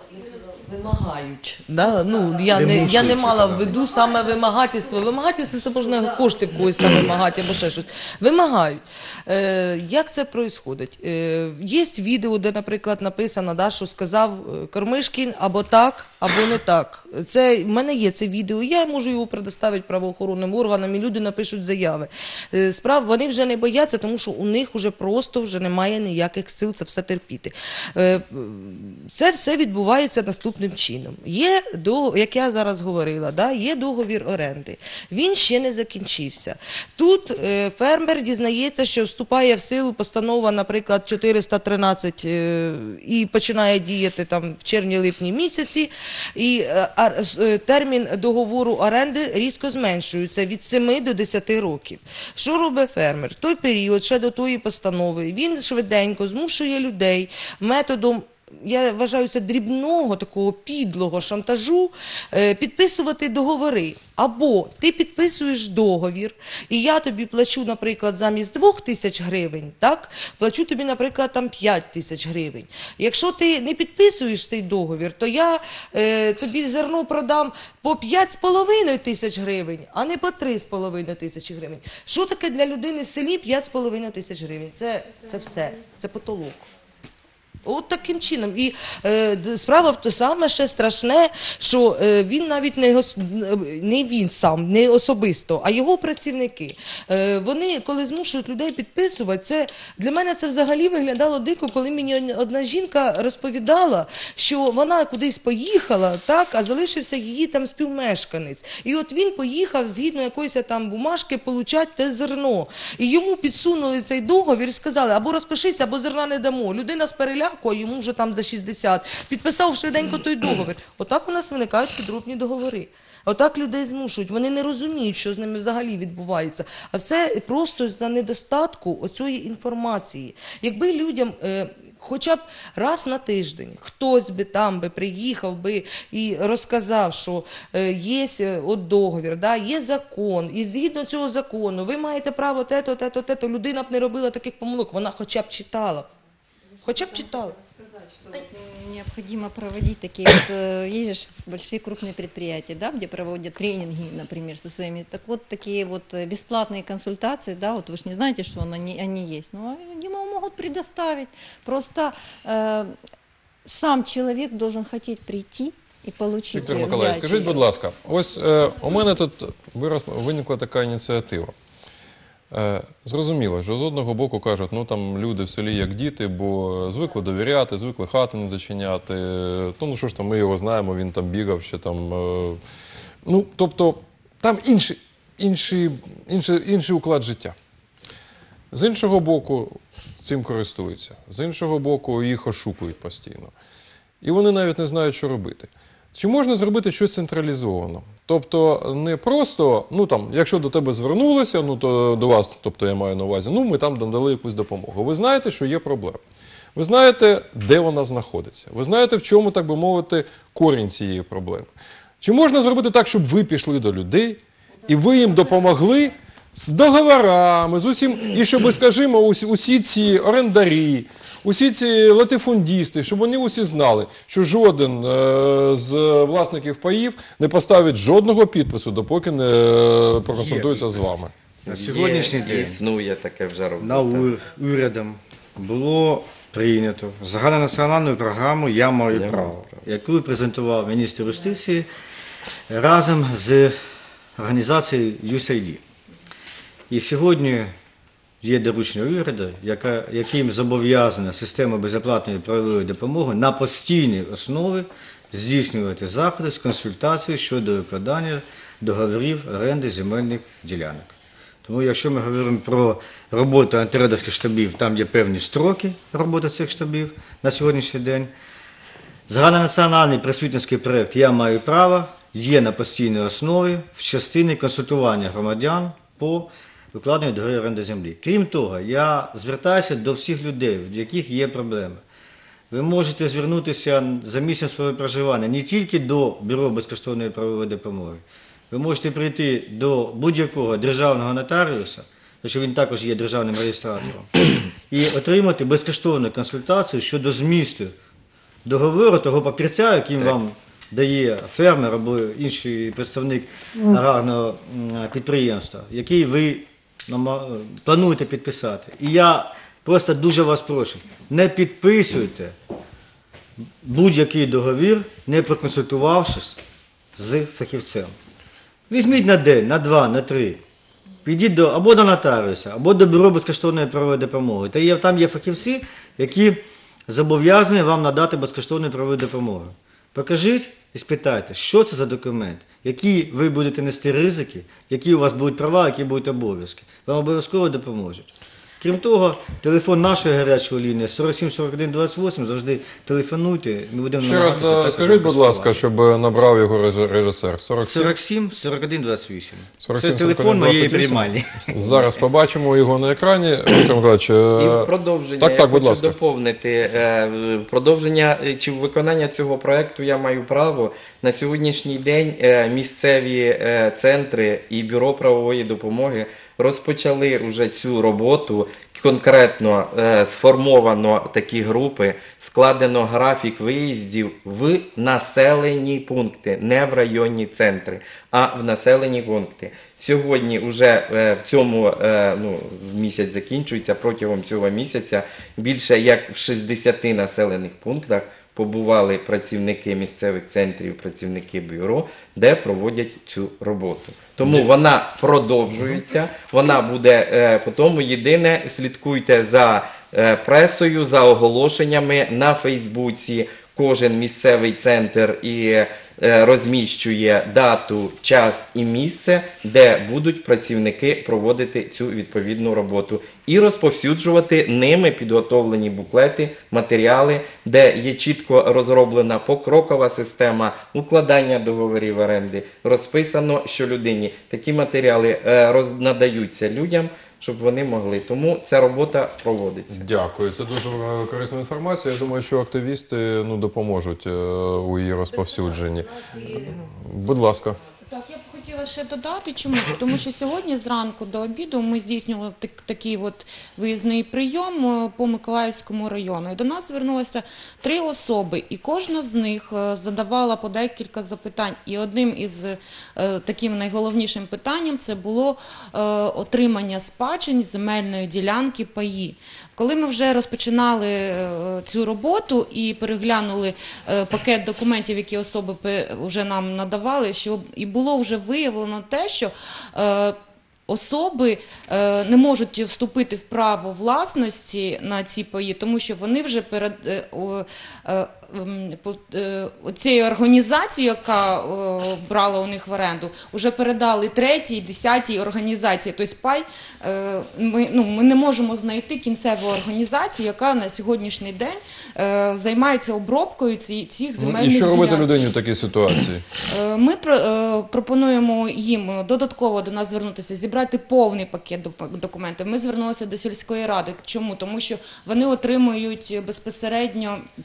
Вимагають. Да? Ну, я, не, я не мала в виду саме вимагательство. Вимагательство це можна кошти в когось там вимагати або ще щось. Вимагають. Е, як це відбувається? Е, є відео, де, наприклад, написано, да, що сказав Кормишкін або так, або не так. Це, в мене є це відео, я можу його предоставити правоохоронним органам, і люди напишуть заяви. Е, справ, вони вже не бояться, тому що у них вже просто вже немає ніяких сил це все терпіти. Е, це все відбувається наступним чином. Є, як я зараз говорила, да, є договір оренди. Він ще не закінчився. Тут е, фермер дізнається, що вступає в силу постанова, наприклад, чотириста тринадцять е, і починає діяти там в червні-липні місяці, і е, термін договору оренди різко зменшується від семи до десяти років. Що робить фермер? В той період, ще до тої постанови, він швиденько змушує людей методом, я вважаю, це дрібного, такого підлого шантажу, підписувати договори. Або ти підписуєш договір, і я тобі плачу, наприклад, замість двох тисяч гривень, так, плачу тобі, наприклад, там п'ять тисяч гривень. Якщо ти не підписуєш цей договір, то я е, тобі зерно продам по п'ять з половиною тисяч гривень, а не по три з половиною тисячі гривень. Що таке для людини в селі п'ять з половиною тисяч гривень? Це, це все, це потолок. От таким чином. І е, справа в те саме ще страшне, що е, він навіть не, не він сам, не особисто, а його працівники. Е, вони, коли змушують людей підписувати, це, для мене це взагалі виглядало дико, коли мені одна жінка розповідала, що вона кудись поїхала, так, а залишився її там співмешканець. І от він поїхав згідно якоїсь там бумажки получати те зерно. І йому підсунули цей договір і сказали, або розпишися, або зерна не дамо. Людина з переляку, а йому вже там за шістдесят. Підписав швиденько той договір. Отак у нас виникають підробні договори. Отак людей змушують. Вони не розуміють, що з ними взагалі відбувається. А все просто за недостатку оцієї інформації. Якби людям е, хоча б раз на тиждень хтось би там би приїхав би і розказав, що е, є от договір, да, є закон, і згідно цього закону ви маєте право те-то, те-то, те-то, людина б не робила таких помилок, вона хоча б читала. Хоча б читала. Необходимо проводить такие вот, есть большие крупные предприятия, да, где проводят тренинги, например, со своими, так вот такие вот бесплатные консультации, да, вот вы же не знаете, что они, они есть, но ему могут предоставить, просто э, сам человек должен хотеть прийти і получити. Віктор Миколаївич, скажіть, будь ласка, ось е, у мене тут виросла, виникла така ініціатива. Е, зрозуміло, що з одного боку кажуть, ну там люди в селі як діти, бо звикли довіряти, звикли хати не зачиняти, то ну що ж там, ми його знаємо, він там бігав ще там. Е, ну, тобто, там інший, інший, інший, інший уклад життя. З іншого боку, цим користуються, з іншого боку, їх ошукують постійно. І вони навіть не знають, що робити. Чи можна зробити щось централізовано? Тобто не просто, ну там, якщо до тебе звернулися, ну то до вас, тобто я маю на увазі, ну ми там надали якусь допомогу. Ви знаєте, що є проблема. Ви знаєте, де вона знаходиться. Ви знаєте, в чому, так би мовити, корінь цієї проблеми. Чи можна зробити так, щоб ви пішли до людей і ви їм допомогли з договорами, з усім, і щоб, скажімо, усі, усі ці орендарі, усі ці латифундісти, щоб вони усі знали, що жоден е, з власників паїв не поставить жодного підпису, допоки не е, проконсультується з вами. На сьогоднішній день існує таке вже робота. на ур- урядом було прийнято загальнонаціональну програму «Я маю право», яку презентував міністр юстиції разом з організацією ю ес ей ді. І сьогодні є доручення уряду, яка, яким зобов'язана система безоплатної правової допомоги на постійній основі здійснювати заходи з консультації щодо укладання договорів оренди земельних ділянок. Тому якщо ми говоримо про роботу антирейдерських штабів, там є певні строки роботи цих штабів на сьогоднішній день. Загальнонаціональний просвітницький проєкт «Я маю право» є на постійній основі в частині консультування громадян по укладенню договорів оренди землі. Крім того, я звертаюся до всіх людей, в яких є проблеми. Ви можете звернутися за місцем свого проживання не тільки до Бюро безкоштовної правової допомоги. Ви можете прийти до будь-якого державного нотаріуса, тому що він також є державним реєстратором, і отримати безкоштовну консультацію щодо змісту договору, того папірця, яким вам дає фермер або інший представник аграрного підприємства, який ви плануєте підписати. І я просто дуже вас прошу, не підписуйте будь-який договір, не проконсультувавшись з фахівцем. Візьміть на день, на два, на три. Підіть до, або до нотаріуса, або до Бюро безкоштовної правової допомоги. Та є, там є фахівці, які зобов'язані вам надати безкоштовну правову допомогу. Покажіть і спитайте, що це за документ, які ви будете нести ризики, які у вас будуть права, які будуть обов'язки. Вам обов'язково допоможуть. Крім того, телефон нашої гарячої лінії сорок сім сорок один двадцять вісім, завжди телефонуйте, ми будемо Ще раз намагатися. Скажіть, будь ласка, щоб набрав його режисер. сорок сім сорок один двадцять вісім. сорок Це сім телефон моєї приймальні. Зараз побачимо його на екрані. Віктор Миколаївич, І в продовження так, так, я будь хочу ласка. доповнити, е, в продовження е, чи в виконання цього проекту «Я маю право» на сьогоднішній день е, місцеві е, центри і Бюро правової допомоги розпочали вже цю роботу. Конкретно е, сформовано такі групи, складено графік виїздів в населені пункти, не в районні центри, а в населені пункти. Сьогодні вже е, в цьому е, ну, місяць закінчується, протягом цього місяця більше як в шістдесяти населених пунктах побували працівники місцевих центрів, працівники бюро, де проводять цю роботу. Тому вона продовжується, вона буде, е, по тому єдине, слідкуйте за е, пресою, за оголошеннями на Фейсбуці. Кожен місцевий центр і е, розміщує дату, час і місце, де будуть працівники проводити цю відповідну роботу. І розповсюджувати ними підготовлені буклети, матеріали, де є чітко розроблена покрокова система укладання договорів оренди. Розписано, що людині такі матеріали е, роз, надаються людям, щоб вони могли. Тому ця робота проводиться. Дякую. Це дуже е, корисна інформація. Я думаю, що активісти ну, допоможуть е, у її розповсюдженні. Будь ласка. Так, я б хотіла ще додати, чому? Тому що сьогодні зранку до обіду ми здійснювали так, такий от виїзний прийом е, по Миколаївському району. І до нас звернулося три особи, і кожна з них е, задавала по декілька запитань. І одним із е, таким найголовнішим питанням це було е, отримання спадщини земельної ділянки паї. Коли ми вже розпочинали е, цю роботу і переглянули е, пакет документів, які особи пе- вже нам надавали, що і було вже виявлено те, що е, особи е, не можуть вступити в право власності на ці паї, тому що вони вже перед е, о, е, м, по- е, цією організацією, яка е, брала у них в оренду, вже передали третій, десятій організації. Тобто пай, е, ми, ну, ми не можемо знайти кінцеву організацію, яка на сьогоднішній день е, займається обробкою ці, цих Ну, земельних і що ділянок. робити людині в такій ситуації? Е, Ми про- е, пропонуємо їм додатково до нас звернутися, зібрати повний пакет доп- документів. Ми звернулися до сільської ради. Чому? Тому що вони отримують безпосередньо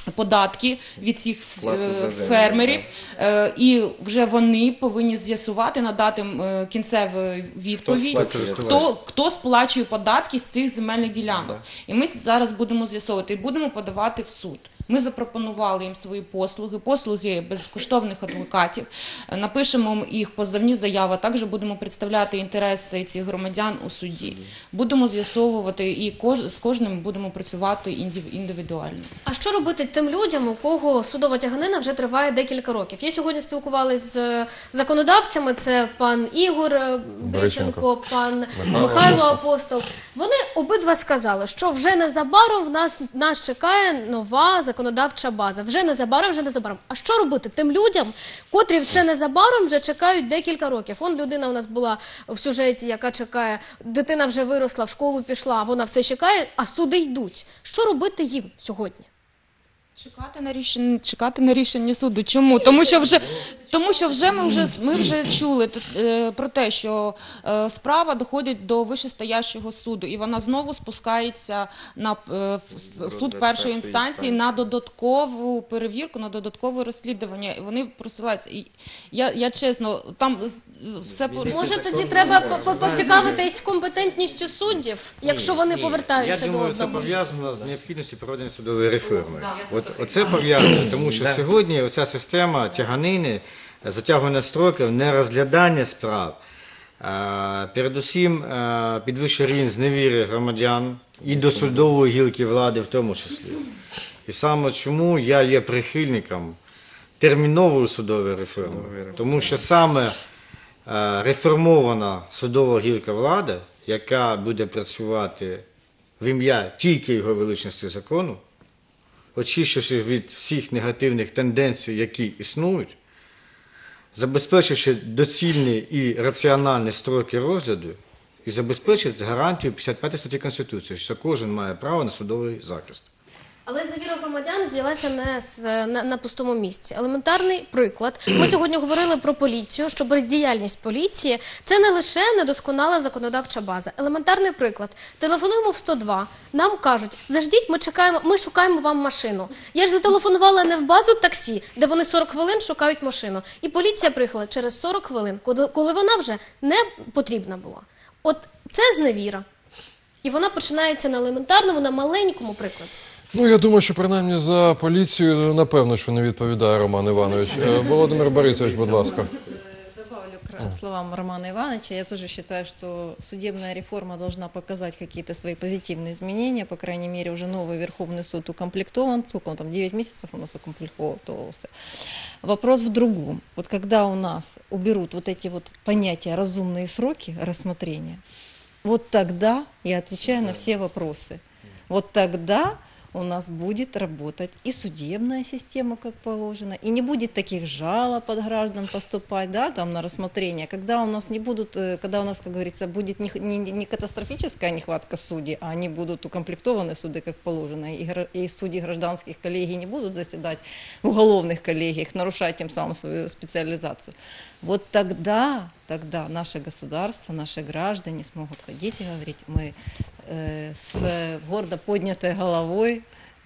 податки від цих Плату за землю, фермерів, е, і вже вони повинні з'ясувати, надати е, кінцеву відповідь, сплачує хто, хто сплачує податки з цих земельних ділянок. І ми зараз будемо з'ясовувати і будемо подавати в суд. Ми запропонували їм свої послуги, послуги безкоштовних адвокатів, напишемо їх позовні заяви, також будемо представляти інтереси цих громадян у суді. Будемо з'ясовувати і кож, з кожним будемо працювати індивідуально. А що робити тим людям, у кого судова тяганина вже триває декілька років? Я сьогодні спілкувалася з законодавцями, це пан Ігор Бриченко, пан Михайло, Михайло Апостол. Вони обидва сказали, що вже незабаром в нас, нас чекає нова законодавча база. Вже незабаром, вже незабаром. А що робити тим людям, котрі в це незабаром вже чекають декілька років? Он людина у нас була в сюжеті, яка чекає, дитина вже виросла, в школу пішла, вона все чекає, а суди йдуть. Що робити їм сьогодні? Чекати на рішення, чекати на рішення суду. Чому? Тому що вже, тому що вже ми вже ми вже чули е, про те, що е, справа доходить до вищестоящого суду, і вона знову спускається на е, в суд першої інстанції на додаткову перевірку, на додаткове розслідування. І вони просилаються. І я, я чесно, там все по... Може, тоді треба поцікавитись компетентністю суддів, якщо вони повертаються до одного? Я думаю, це пов'язано з необхідністю проведення судової реформи. От, оце пов'язано, тому що сьогодні оця система тяганини, затягування строків, нерозглядання справ, передусім підвищує рівень зневіри громадян і до судової гілки влади в тому числі. І саме чому я є прихильником термінової судової реформи, тому що саме реформована судова гілка влади, яка буде працювати в ім'я тільки його величності закону, очищивши від всіх негативних тенденцій, які існують, забезпечивши доцільні і раціональні строки розгляду і забезпечить гарантію п'ятдесят п'ятої статті Конституції, що кожен має право на судовий захист. Але зневіра громадян з'явилася не з, на, на пустому місці. Елементарний приклад. Ми сьогодні говорили про поліцію, що бездіяльність поліції – це не лише недосконала законодавча база. Елементарний приклад. Телефонуємо в сто два, нам кажуть, заждіть, ми чекаємо, ми шукаємо вам машину. Я ж зателефонувала не в базу таксі, де вони сорок хвилин шукають машину. І поліція приїхала через сорок хвилин, коли вона вже не потрібна була. От це зневіра. І вона починається на елементарному, на маленькому прикладі. Ну, я думаю, що принаймні за поліцію, напевно, що не відповідає Роман Иванович. Володимир Борисович, будь ласка. Добавлю к словам Романа Ивановича. Я тоже считаю, что судебная реформа должна показать какие-то свои позитивные изменения. По крайней мере, уже новый Верховный суд укомплектован. Сколько он там, девять месяцев у нас укомплектовался. Вопрос в другом. Вот когда у нас уберут вот эти вот понятия «разумные сроки» рассмотрения, вот тогда я отвечаю на все вопросы. Вот тогда у нас будет работать и судебная система, как положено, и не будет таких жалоб от граждан поступать, да, там, на рассмотрение, когда у нас не будут, когда у нас, как говорится, будет не, не, не катастрофическая нехватка судей, а они будут укомплектованы суды, как положено, и, и судьи гражданских коллегий не будут заседать в уголовных коллегиях, нарушать тем самым свою специализацию. Вот тогда, тогда наше государство, наши граждане смогут ходить и говорить, мы э, с гордо поднятой головой,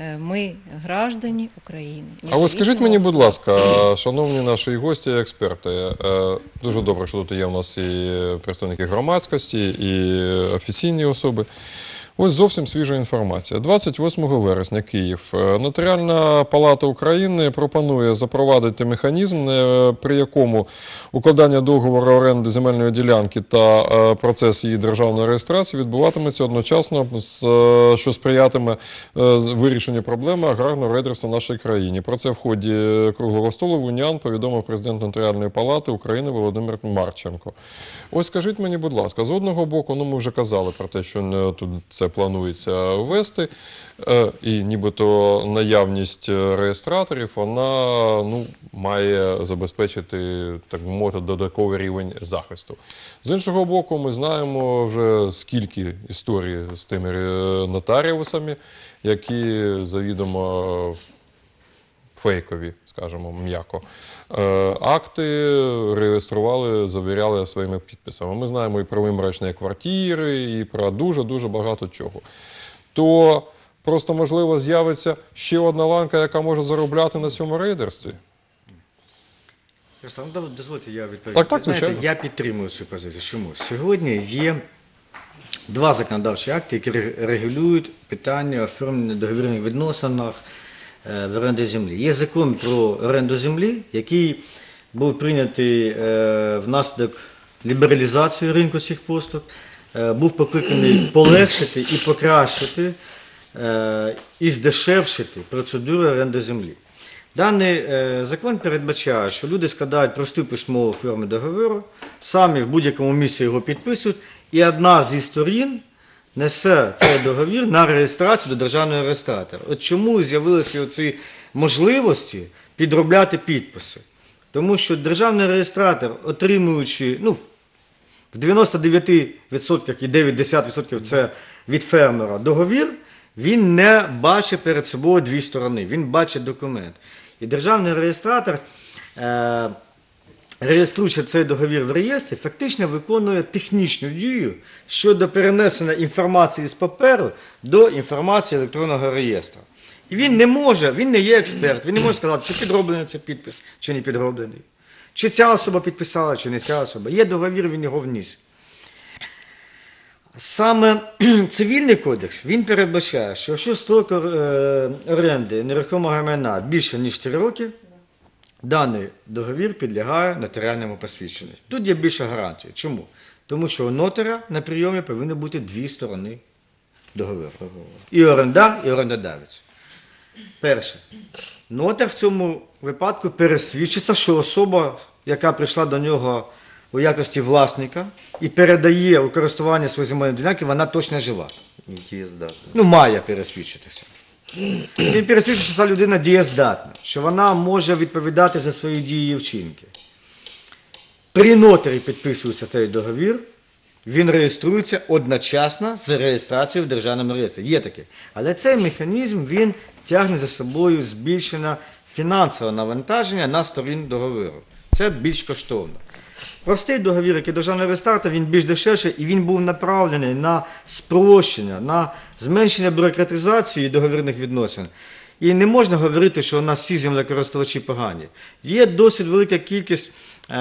ми граждані України. А от скажіть мені, будь ласка, шановні наші гості і експерти, дуже добре, що тут є у нас і представники громадськості, і офіційні особи. Ось зовсім свіжа інформація. двадцять восьмого вересня Київ. Нотаріальна палата України пропонує запровадити механізм, при якому укладання договору оренди земельної ділянки та процес її державної реєстрації відбуватиметься одночасно, що сприятиме вирішенню проблеми аграрного рейдерства в нашій країні. Про це в ході круглого столу в УНІАН повідомив президент Нотаріальної палати України Володимир Марченко. Ось скажіть мені, будь ласка, з одного боку, ну ми вже казали про те, що тут це планується ввести, і нібито наявність реєстраторів, вона ну, має забезпечити, так би мовити, додатковий рівень захисту. З іншого боку, ми знаємо вже скільки історій з тими нотаріусами, які завідомо фейкові, скажімо, м'яко, акти реєстрували, завіряли своїми підписами. Ми знаємо і про вимережні квартири, і про дуже-дуже багато чого. То просто, можливо, з'явиться ще одна ланка, яка може заробляти на цьому рейдерстві? Руслан, ну, дозвольте, я відповім. Так, так, Знаєте, звичайно. я підтримую цю позицію. Чому? Сьогодні є два законодавчі акти, які регулюють питання оформлення договірних відносинах е, в оренді землі. Є закон про оренду землі, який був прийнятий е, внаслідок лібералізації ринку цих послуг, е, був покликаний полегшити і покращити е, і здешевшити процедуру оренди землі. Даний е, закон передбачає, що люди складають просту письмову форму договору, самі в будь-якому місці його підписують, і одна зі сторін несе цей договір на реєстрацію до державного реєстратора. От чому з'явилися оці можливості підробляти підписи? Тому що державний реєстратор, отримуючи, ну, в дев'яносто дев'ять відсотків і дев'ять десятих відсотка це від фермера договір, він не бачить перед собою дві сторони, він бачить документ. І державний реєстратор, е, реєструючи цей договір в реєстрі, фактично виконує технічну дію щодо перенесення інформації з паперу до інформації електронного реєстру. І він не може, він не є експерт, він не може сказати, чи підроблений цей підпис, чи не підроблений. Чи ця особа підписала, чи не ця особа. Є договір, він його вніс. Саме цивільний кодекс, він передбачає, що якщо строк оренди нерухомого майна більше, ніж чотири роки, даний договір підлягає нотаріальному посвідченню. Тут є більша гарантія. Чому? Тому що у нотаря на прийомі повинні бути дві сторони договору. І орендар, і орендодавець. Перше. Нотар в цьому випадку пересвідчиться, що особа, яка прийшла до нього у якості власника і передає у користування своєї земельної ділянки, вона точно жива. Ну, має пересвідчитися. Він пересвідчить, що ця людина дієздатна, що вона може відповідати за свої дії і вчинки. При нотарі підписується цей договір, він реєструється одночасно з реєстрацією в державному реєстрі. Є таке. Але цей механізм, він тягне за собою збільшення фінансового навантаження на сторін договору. Це більш коштовно. Простий договір, який державний реєстратор, він більш дешевший, і він був направлений на спрощення, на зменшення бюрократизації договірних відносин. І не можна говорити, що у нас всі землекористувачі погані. Є досить велика кількість е,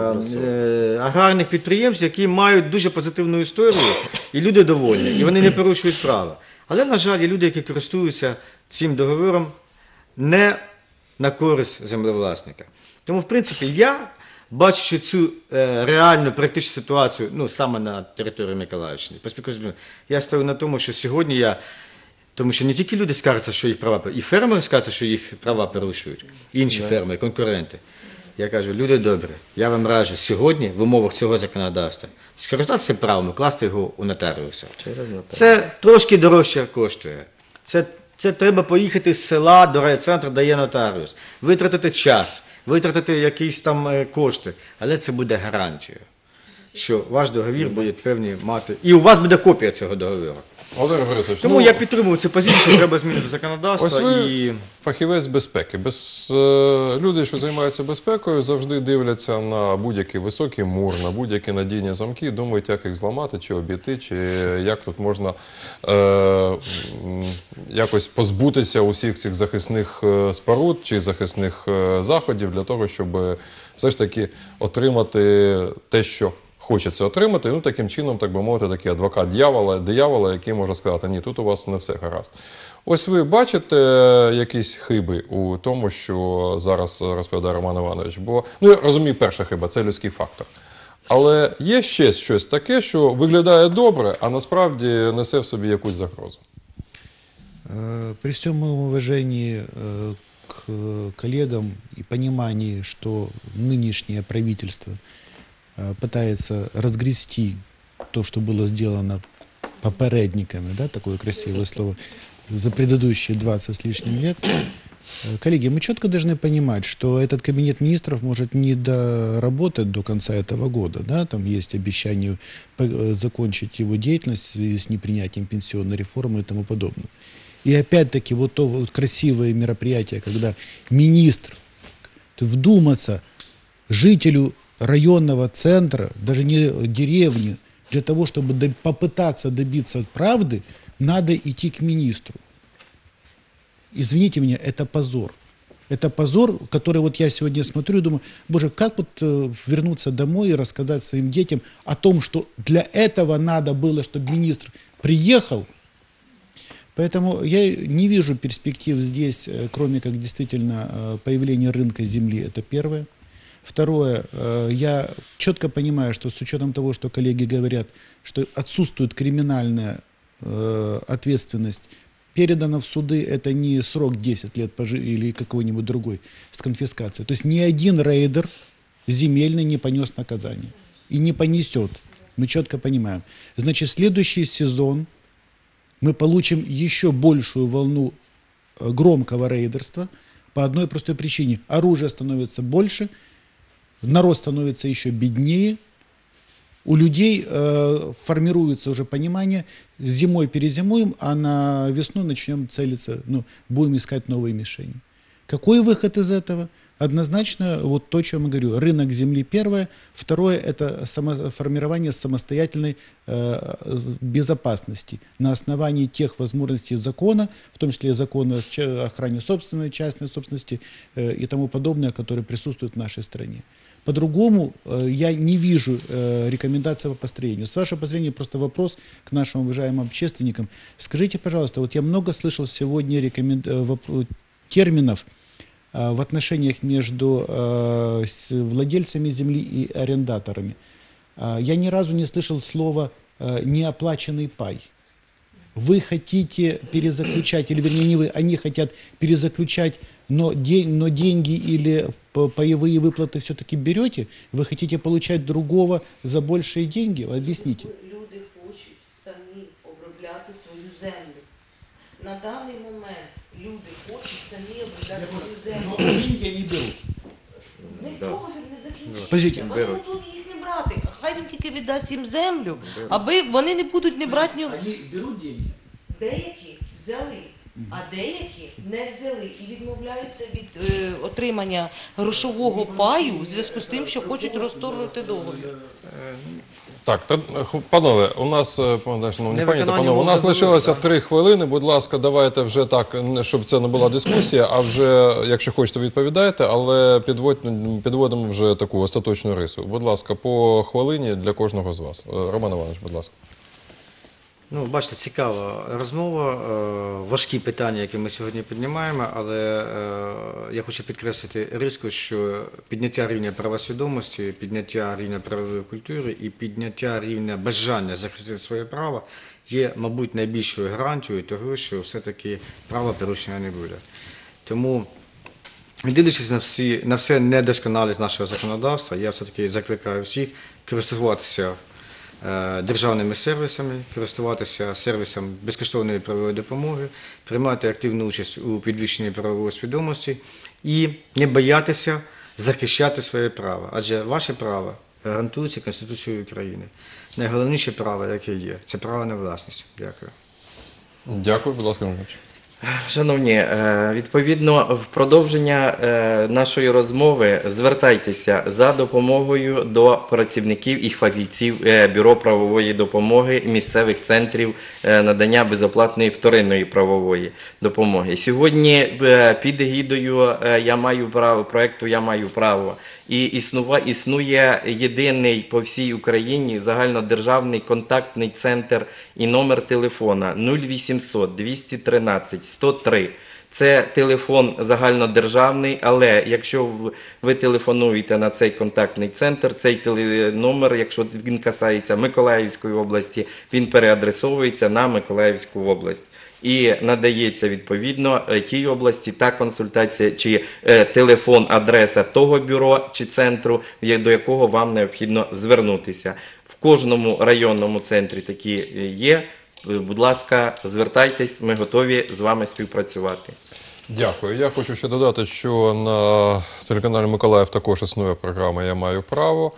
е, аграрних підприємств, які мають дуже позитивну історію, і люди довольні, і вони не порушують права. Але, на жаль, є люди, які користуються цим договором не на користь землевласника. Тому, в принципі, я, бачачи цю е, реальну практичну ситуацію, ну, саме на території Миколаївщини, я стою на тому, що сьогодні я, тому що не тільки люди скаржаться, що їх права, і фермери скаржаться, що їх права порушують, інші фермери, конкуренти. Я кажу, люди добрі, я вам раджу сьогодні в умовах цього законодавства скористатися правом, класти його у нотаріуса. Це трошки дорожче коштує. Це, це треба поїхати з села до райцентру, де є нотаріус, витратити час, витратити якісь там кошти, але це буде гарантією, що ваш договір буде певні мати, і у вас буде копія цього договору. Володимир Борисович, Тому ну, я підтримую цю позицію, що треба змінити законодавство. Ось ви і... фахівець безпеки. Без, е, люди, що займаються безпекою, завжди дивляться на будь-який високий мур, на будь-які надійні замки, думають, як їх зламати, чи обійти, чи як тут можна е, якось позбутися усіх цих захисних споруд чи захисних заходів для того, щоб все ж таки отримати те, що хочеться отримати, ну таким чином, так би мовити, такий адвокат дьявола, диявола, який може сказати, ні, тут у вас не все гаразд. Ось ви бачите якісь хиби у тому, що зараз розповідає Роман Іванович? Бо, ну я розумію, перша хиба – це людський фактор. Але є ще щось таке, що виглядає добре, а насправді несе в собі якусь загрозу. При всем моем уважении к коллегам и понимании, что нынешнее правительство пытается разгрести то, что было сделано попередниками, да, такое красивое слово, за предыдущие двадцать с лишним лет. Коллеги, мы четко должны понимать, что этот кабинет министров может не доработать до конца этого года. Да? Там есть обещание закончить его деятельность в связи с непринятием пенсионной реформы и тому подобное. И опять-таки вот то вот красивое мероприятие, когда министр, вдуматься, жителю районного центра, даже не деревни, для того, чтобы попытаться добиться правды, надо идти к министру. извините меня, это позор. Это позор, который вот я сегодня смотрю и думаю, боже, как вот э, вернуться домой и рассказать своим детям о том, что для этого надо было, чтобы министр приехал. Поэтому я не вижу перспектив здесь, э, кроме как действительно э, появления рынка земли, это первое. Второе, э, я четко понимаю, что с учетом того, что коллеги говорят, что отсутствует криминальная э, ответственность, передано в суды, это не срок десять лет или какой-нибудь другой с конфискацией. То есть ни один рейдер земельный не понес наказание. И не понесет. Мы четко понимаем. Значит, следующий сезон мы получим еще большую волну громкого рейдерства по одной простой причине. Оружие становится больше, народ становится еще беднее, у людей э, формируется уже понимание, зимой перезимуем, а на весну начнем целиться, ну, будем искать новые мишени. Какой выход из этого? Однозначно, вот то, о чем я говорю, рынок земли первое, второе – это само, формирование самостоятельной э, безопасности на основании тех возможностей закона, в том числе закона о охране собственной, частной собственности э, и тому подобное, которые присутствуют в нашей стране. По-другому э, я не вижу э, рекомендаций по построению. С вашего позволения просто вопрос к нашим уважаемым общественникам. Скажите, пожалуйста, вот я много слышал сегодня рекомен... терминов э, в отношениях между э, владельцами земли и арендаторами. Э, я ни разу не слышал слова э, «неоплаченный пай». Вы хотите перезаключать, или вернее не вы, они хотят перезаключать, но, день, но деньги или паевые выплаты все-таки берете? Вы хотите получать другого за большие деньги? Объясните. Люди хочуть самі обробляти свою землю. На даний момент люди хочуть самі обробляти свою землю. Но деньги они берут. Ніхто не закінчиться. Подождите. Вони готові їх не брати. Хай він тільки віддасть їм землю, аби вони не будуть не брати ні. Вони беруть деньги? Деякі взяли, а деякі не взяли і відмовляються від е, отримання грошового паю у зв'язку з тим, що хочуть розторгнути договір. Так, та, панове, у нас, шановні пані та панове, у нас договору, лишилося так. три хвилини. Будь ласка, давайте вже так, не- щоб це не була дискусія, а вже, якщо хочете, відповідайте, але підводь- підводимо вже таку остаточну рису. Будь ласка, по хвилині для кожного з вас. Е, Роман Іванович, будь ласка. Ну, бачите, цікава розмова, е, важкі питання, які ми сьогодні піднімаємо, але е, я хочу підкреслити різко, що підняття рівня правосвідомості, підняття рівня правової культури і підняття рівня бажання захистити своє право є, мабуть, найбільшою гарантією того, що все-таки право порушення не буде. Тому, дивлячись на, всі, на все недосконалість нашого законодавства, я все-таки закликаю всіх користуватися е, державними сервісами, користуватися сервісом безкоштовної правової допомоги, приймати активну участь у підвищенні правової свідомості і не боятися захищати своє право. Адже ваше право гарантується Конституцією України. Найголовніше право, яке є, це право на власність. Дякую. Дякую, будь ласка, Романович. Шановні, е, відповідно, в продовження е, нашої розмови звертайтеся за допомогою до працівників і фахівців е, Бюро правової допомоги місцевих центрів е, надання безоплатної вторинної правової допомоги. Сьогодні е, під егідою е, «Я маю право», проєкту «Я маю право» і існува, існує єдиний по всій Україні загальнодержавний контактний центр і номер телефона нуль вісімсот двісті тринадцять сто три. Це телефон загальнодержавний, але якщо в- ви телефонуєте на цей контактний центр, цей теле- номер, якщо він касається Миколаївської області, він переадресовується на Миколаївську область. І надається відповідно е, тій області та консультація, чи е, телефон, адреса того бюро чи центру, я- до якого вам необхідно звернутися. В кожному районному центрі такі е, є. Е, Будь ласка, звертайтесь, ми готові з вами співпрацювати. Дякую. Я хочу ще додати, що на телеканалі Миколаїв також існує програма «Я маю право».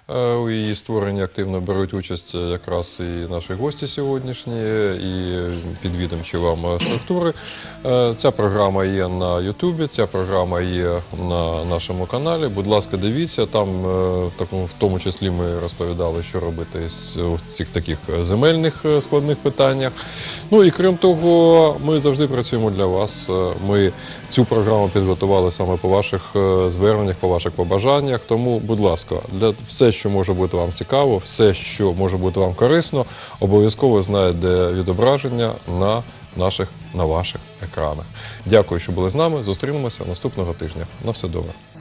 У її створенні активно беруть участь якраз і наші гості сьогоднішні, і підвідомчі вам структури. Ця програма є на Ютубі, ця програма є на нашому каналі. Будь ласка, дивіться, там в тому числі ми розповідали, що робити в цих таких земельних складних питаннях. Ну і крім того, ми завжди працюємо для вас. Ми цю програму підготували саме по ваших зверненнях, по ваших побажаннях. Тому, будь ласка, для все, що може бути вам цікаво, все, що може бути вам корисно, обов'язково знайде відображення на наших, на ваших екранах. Дякую, що були з нами. Зустрінемося наступного тижня. На все добре.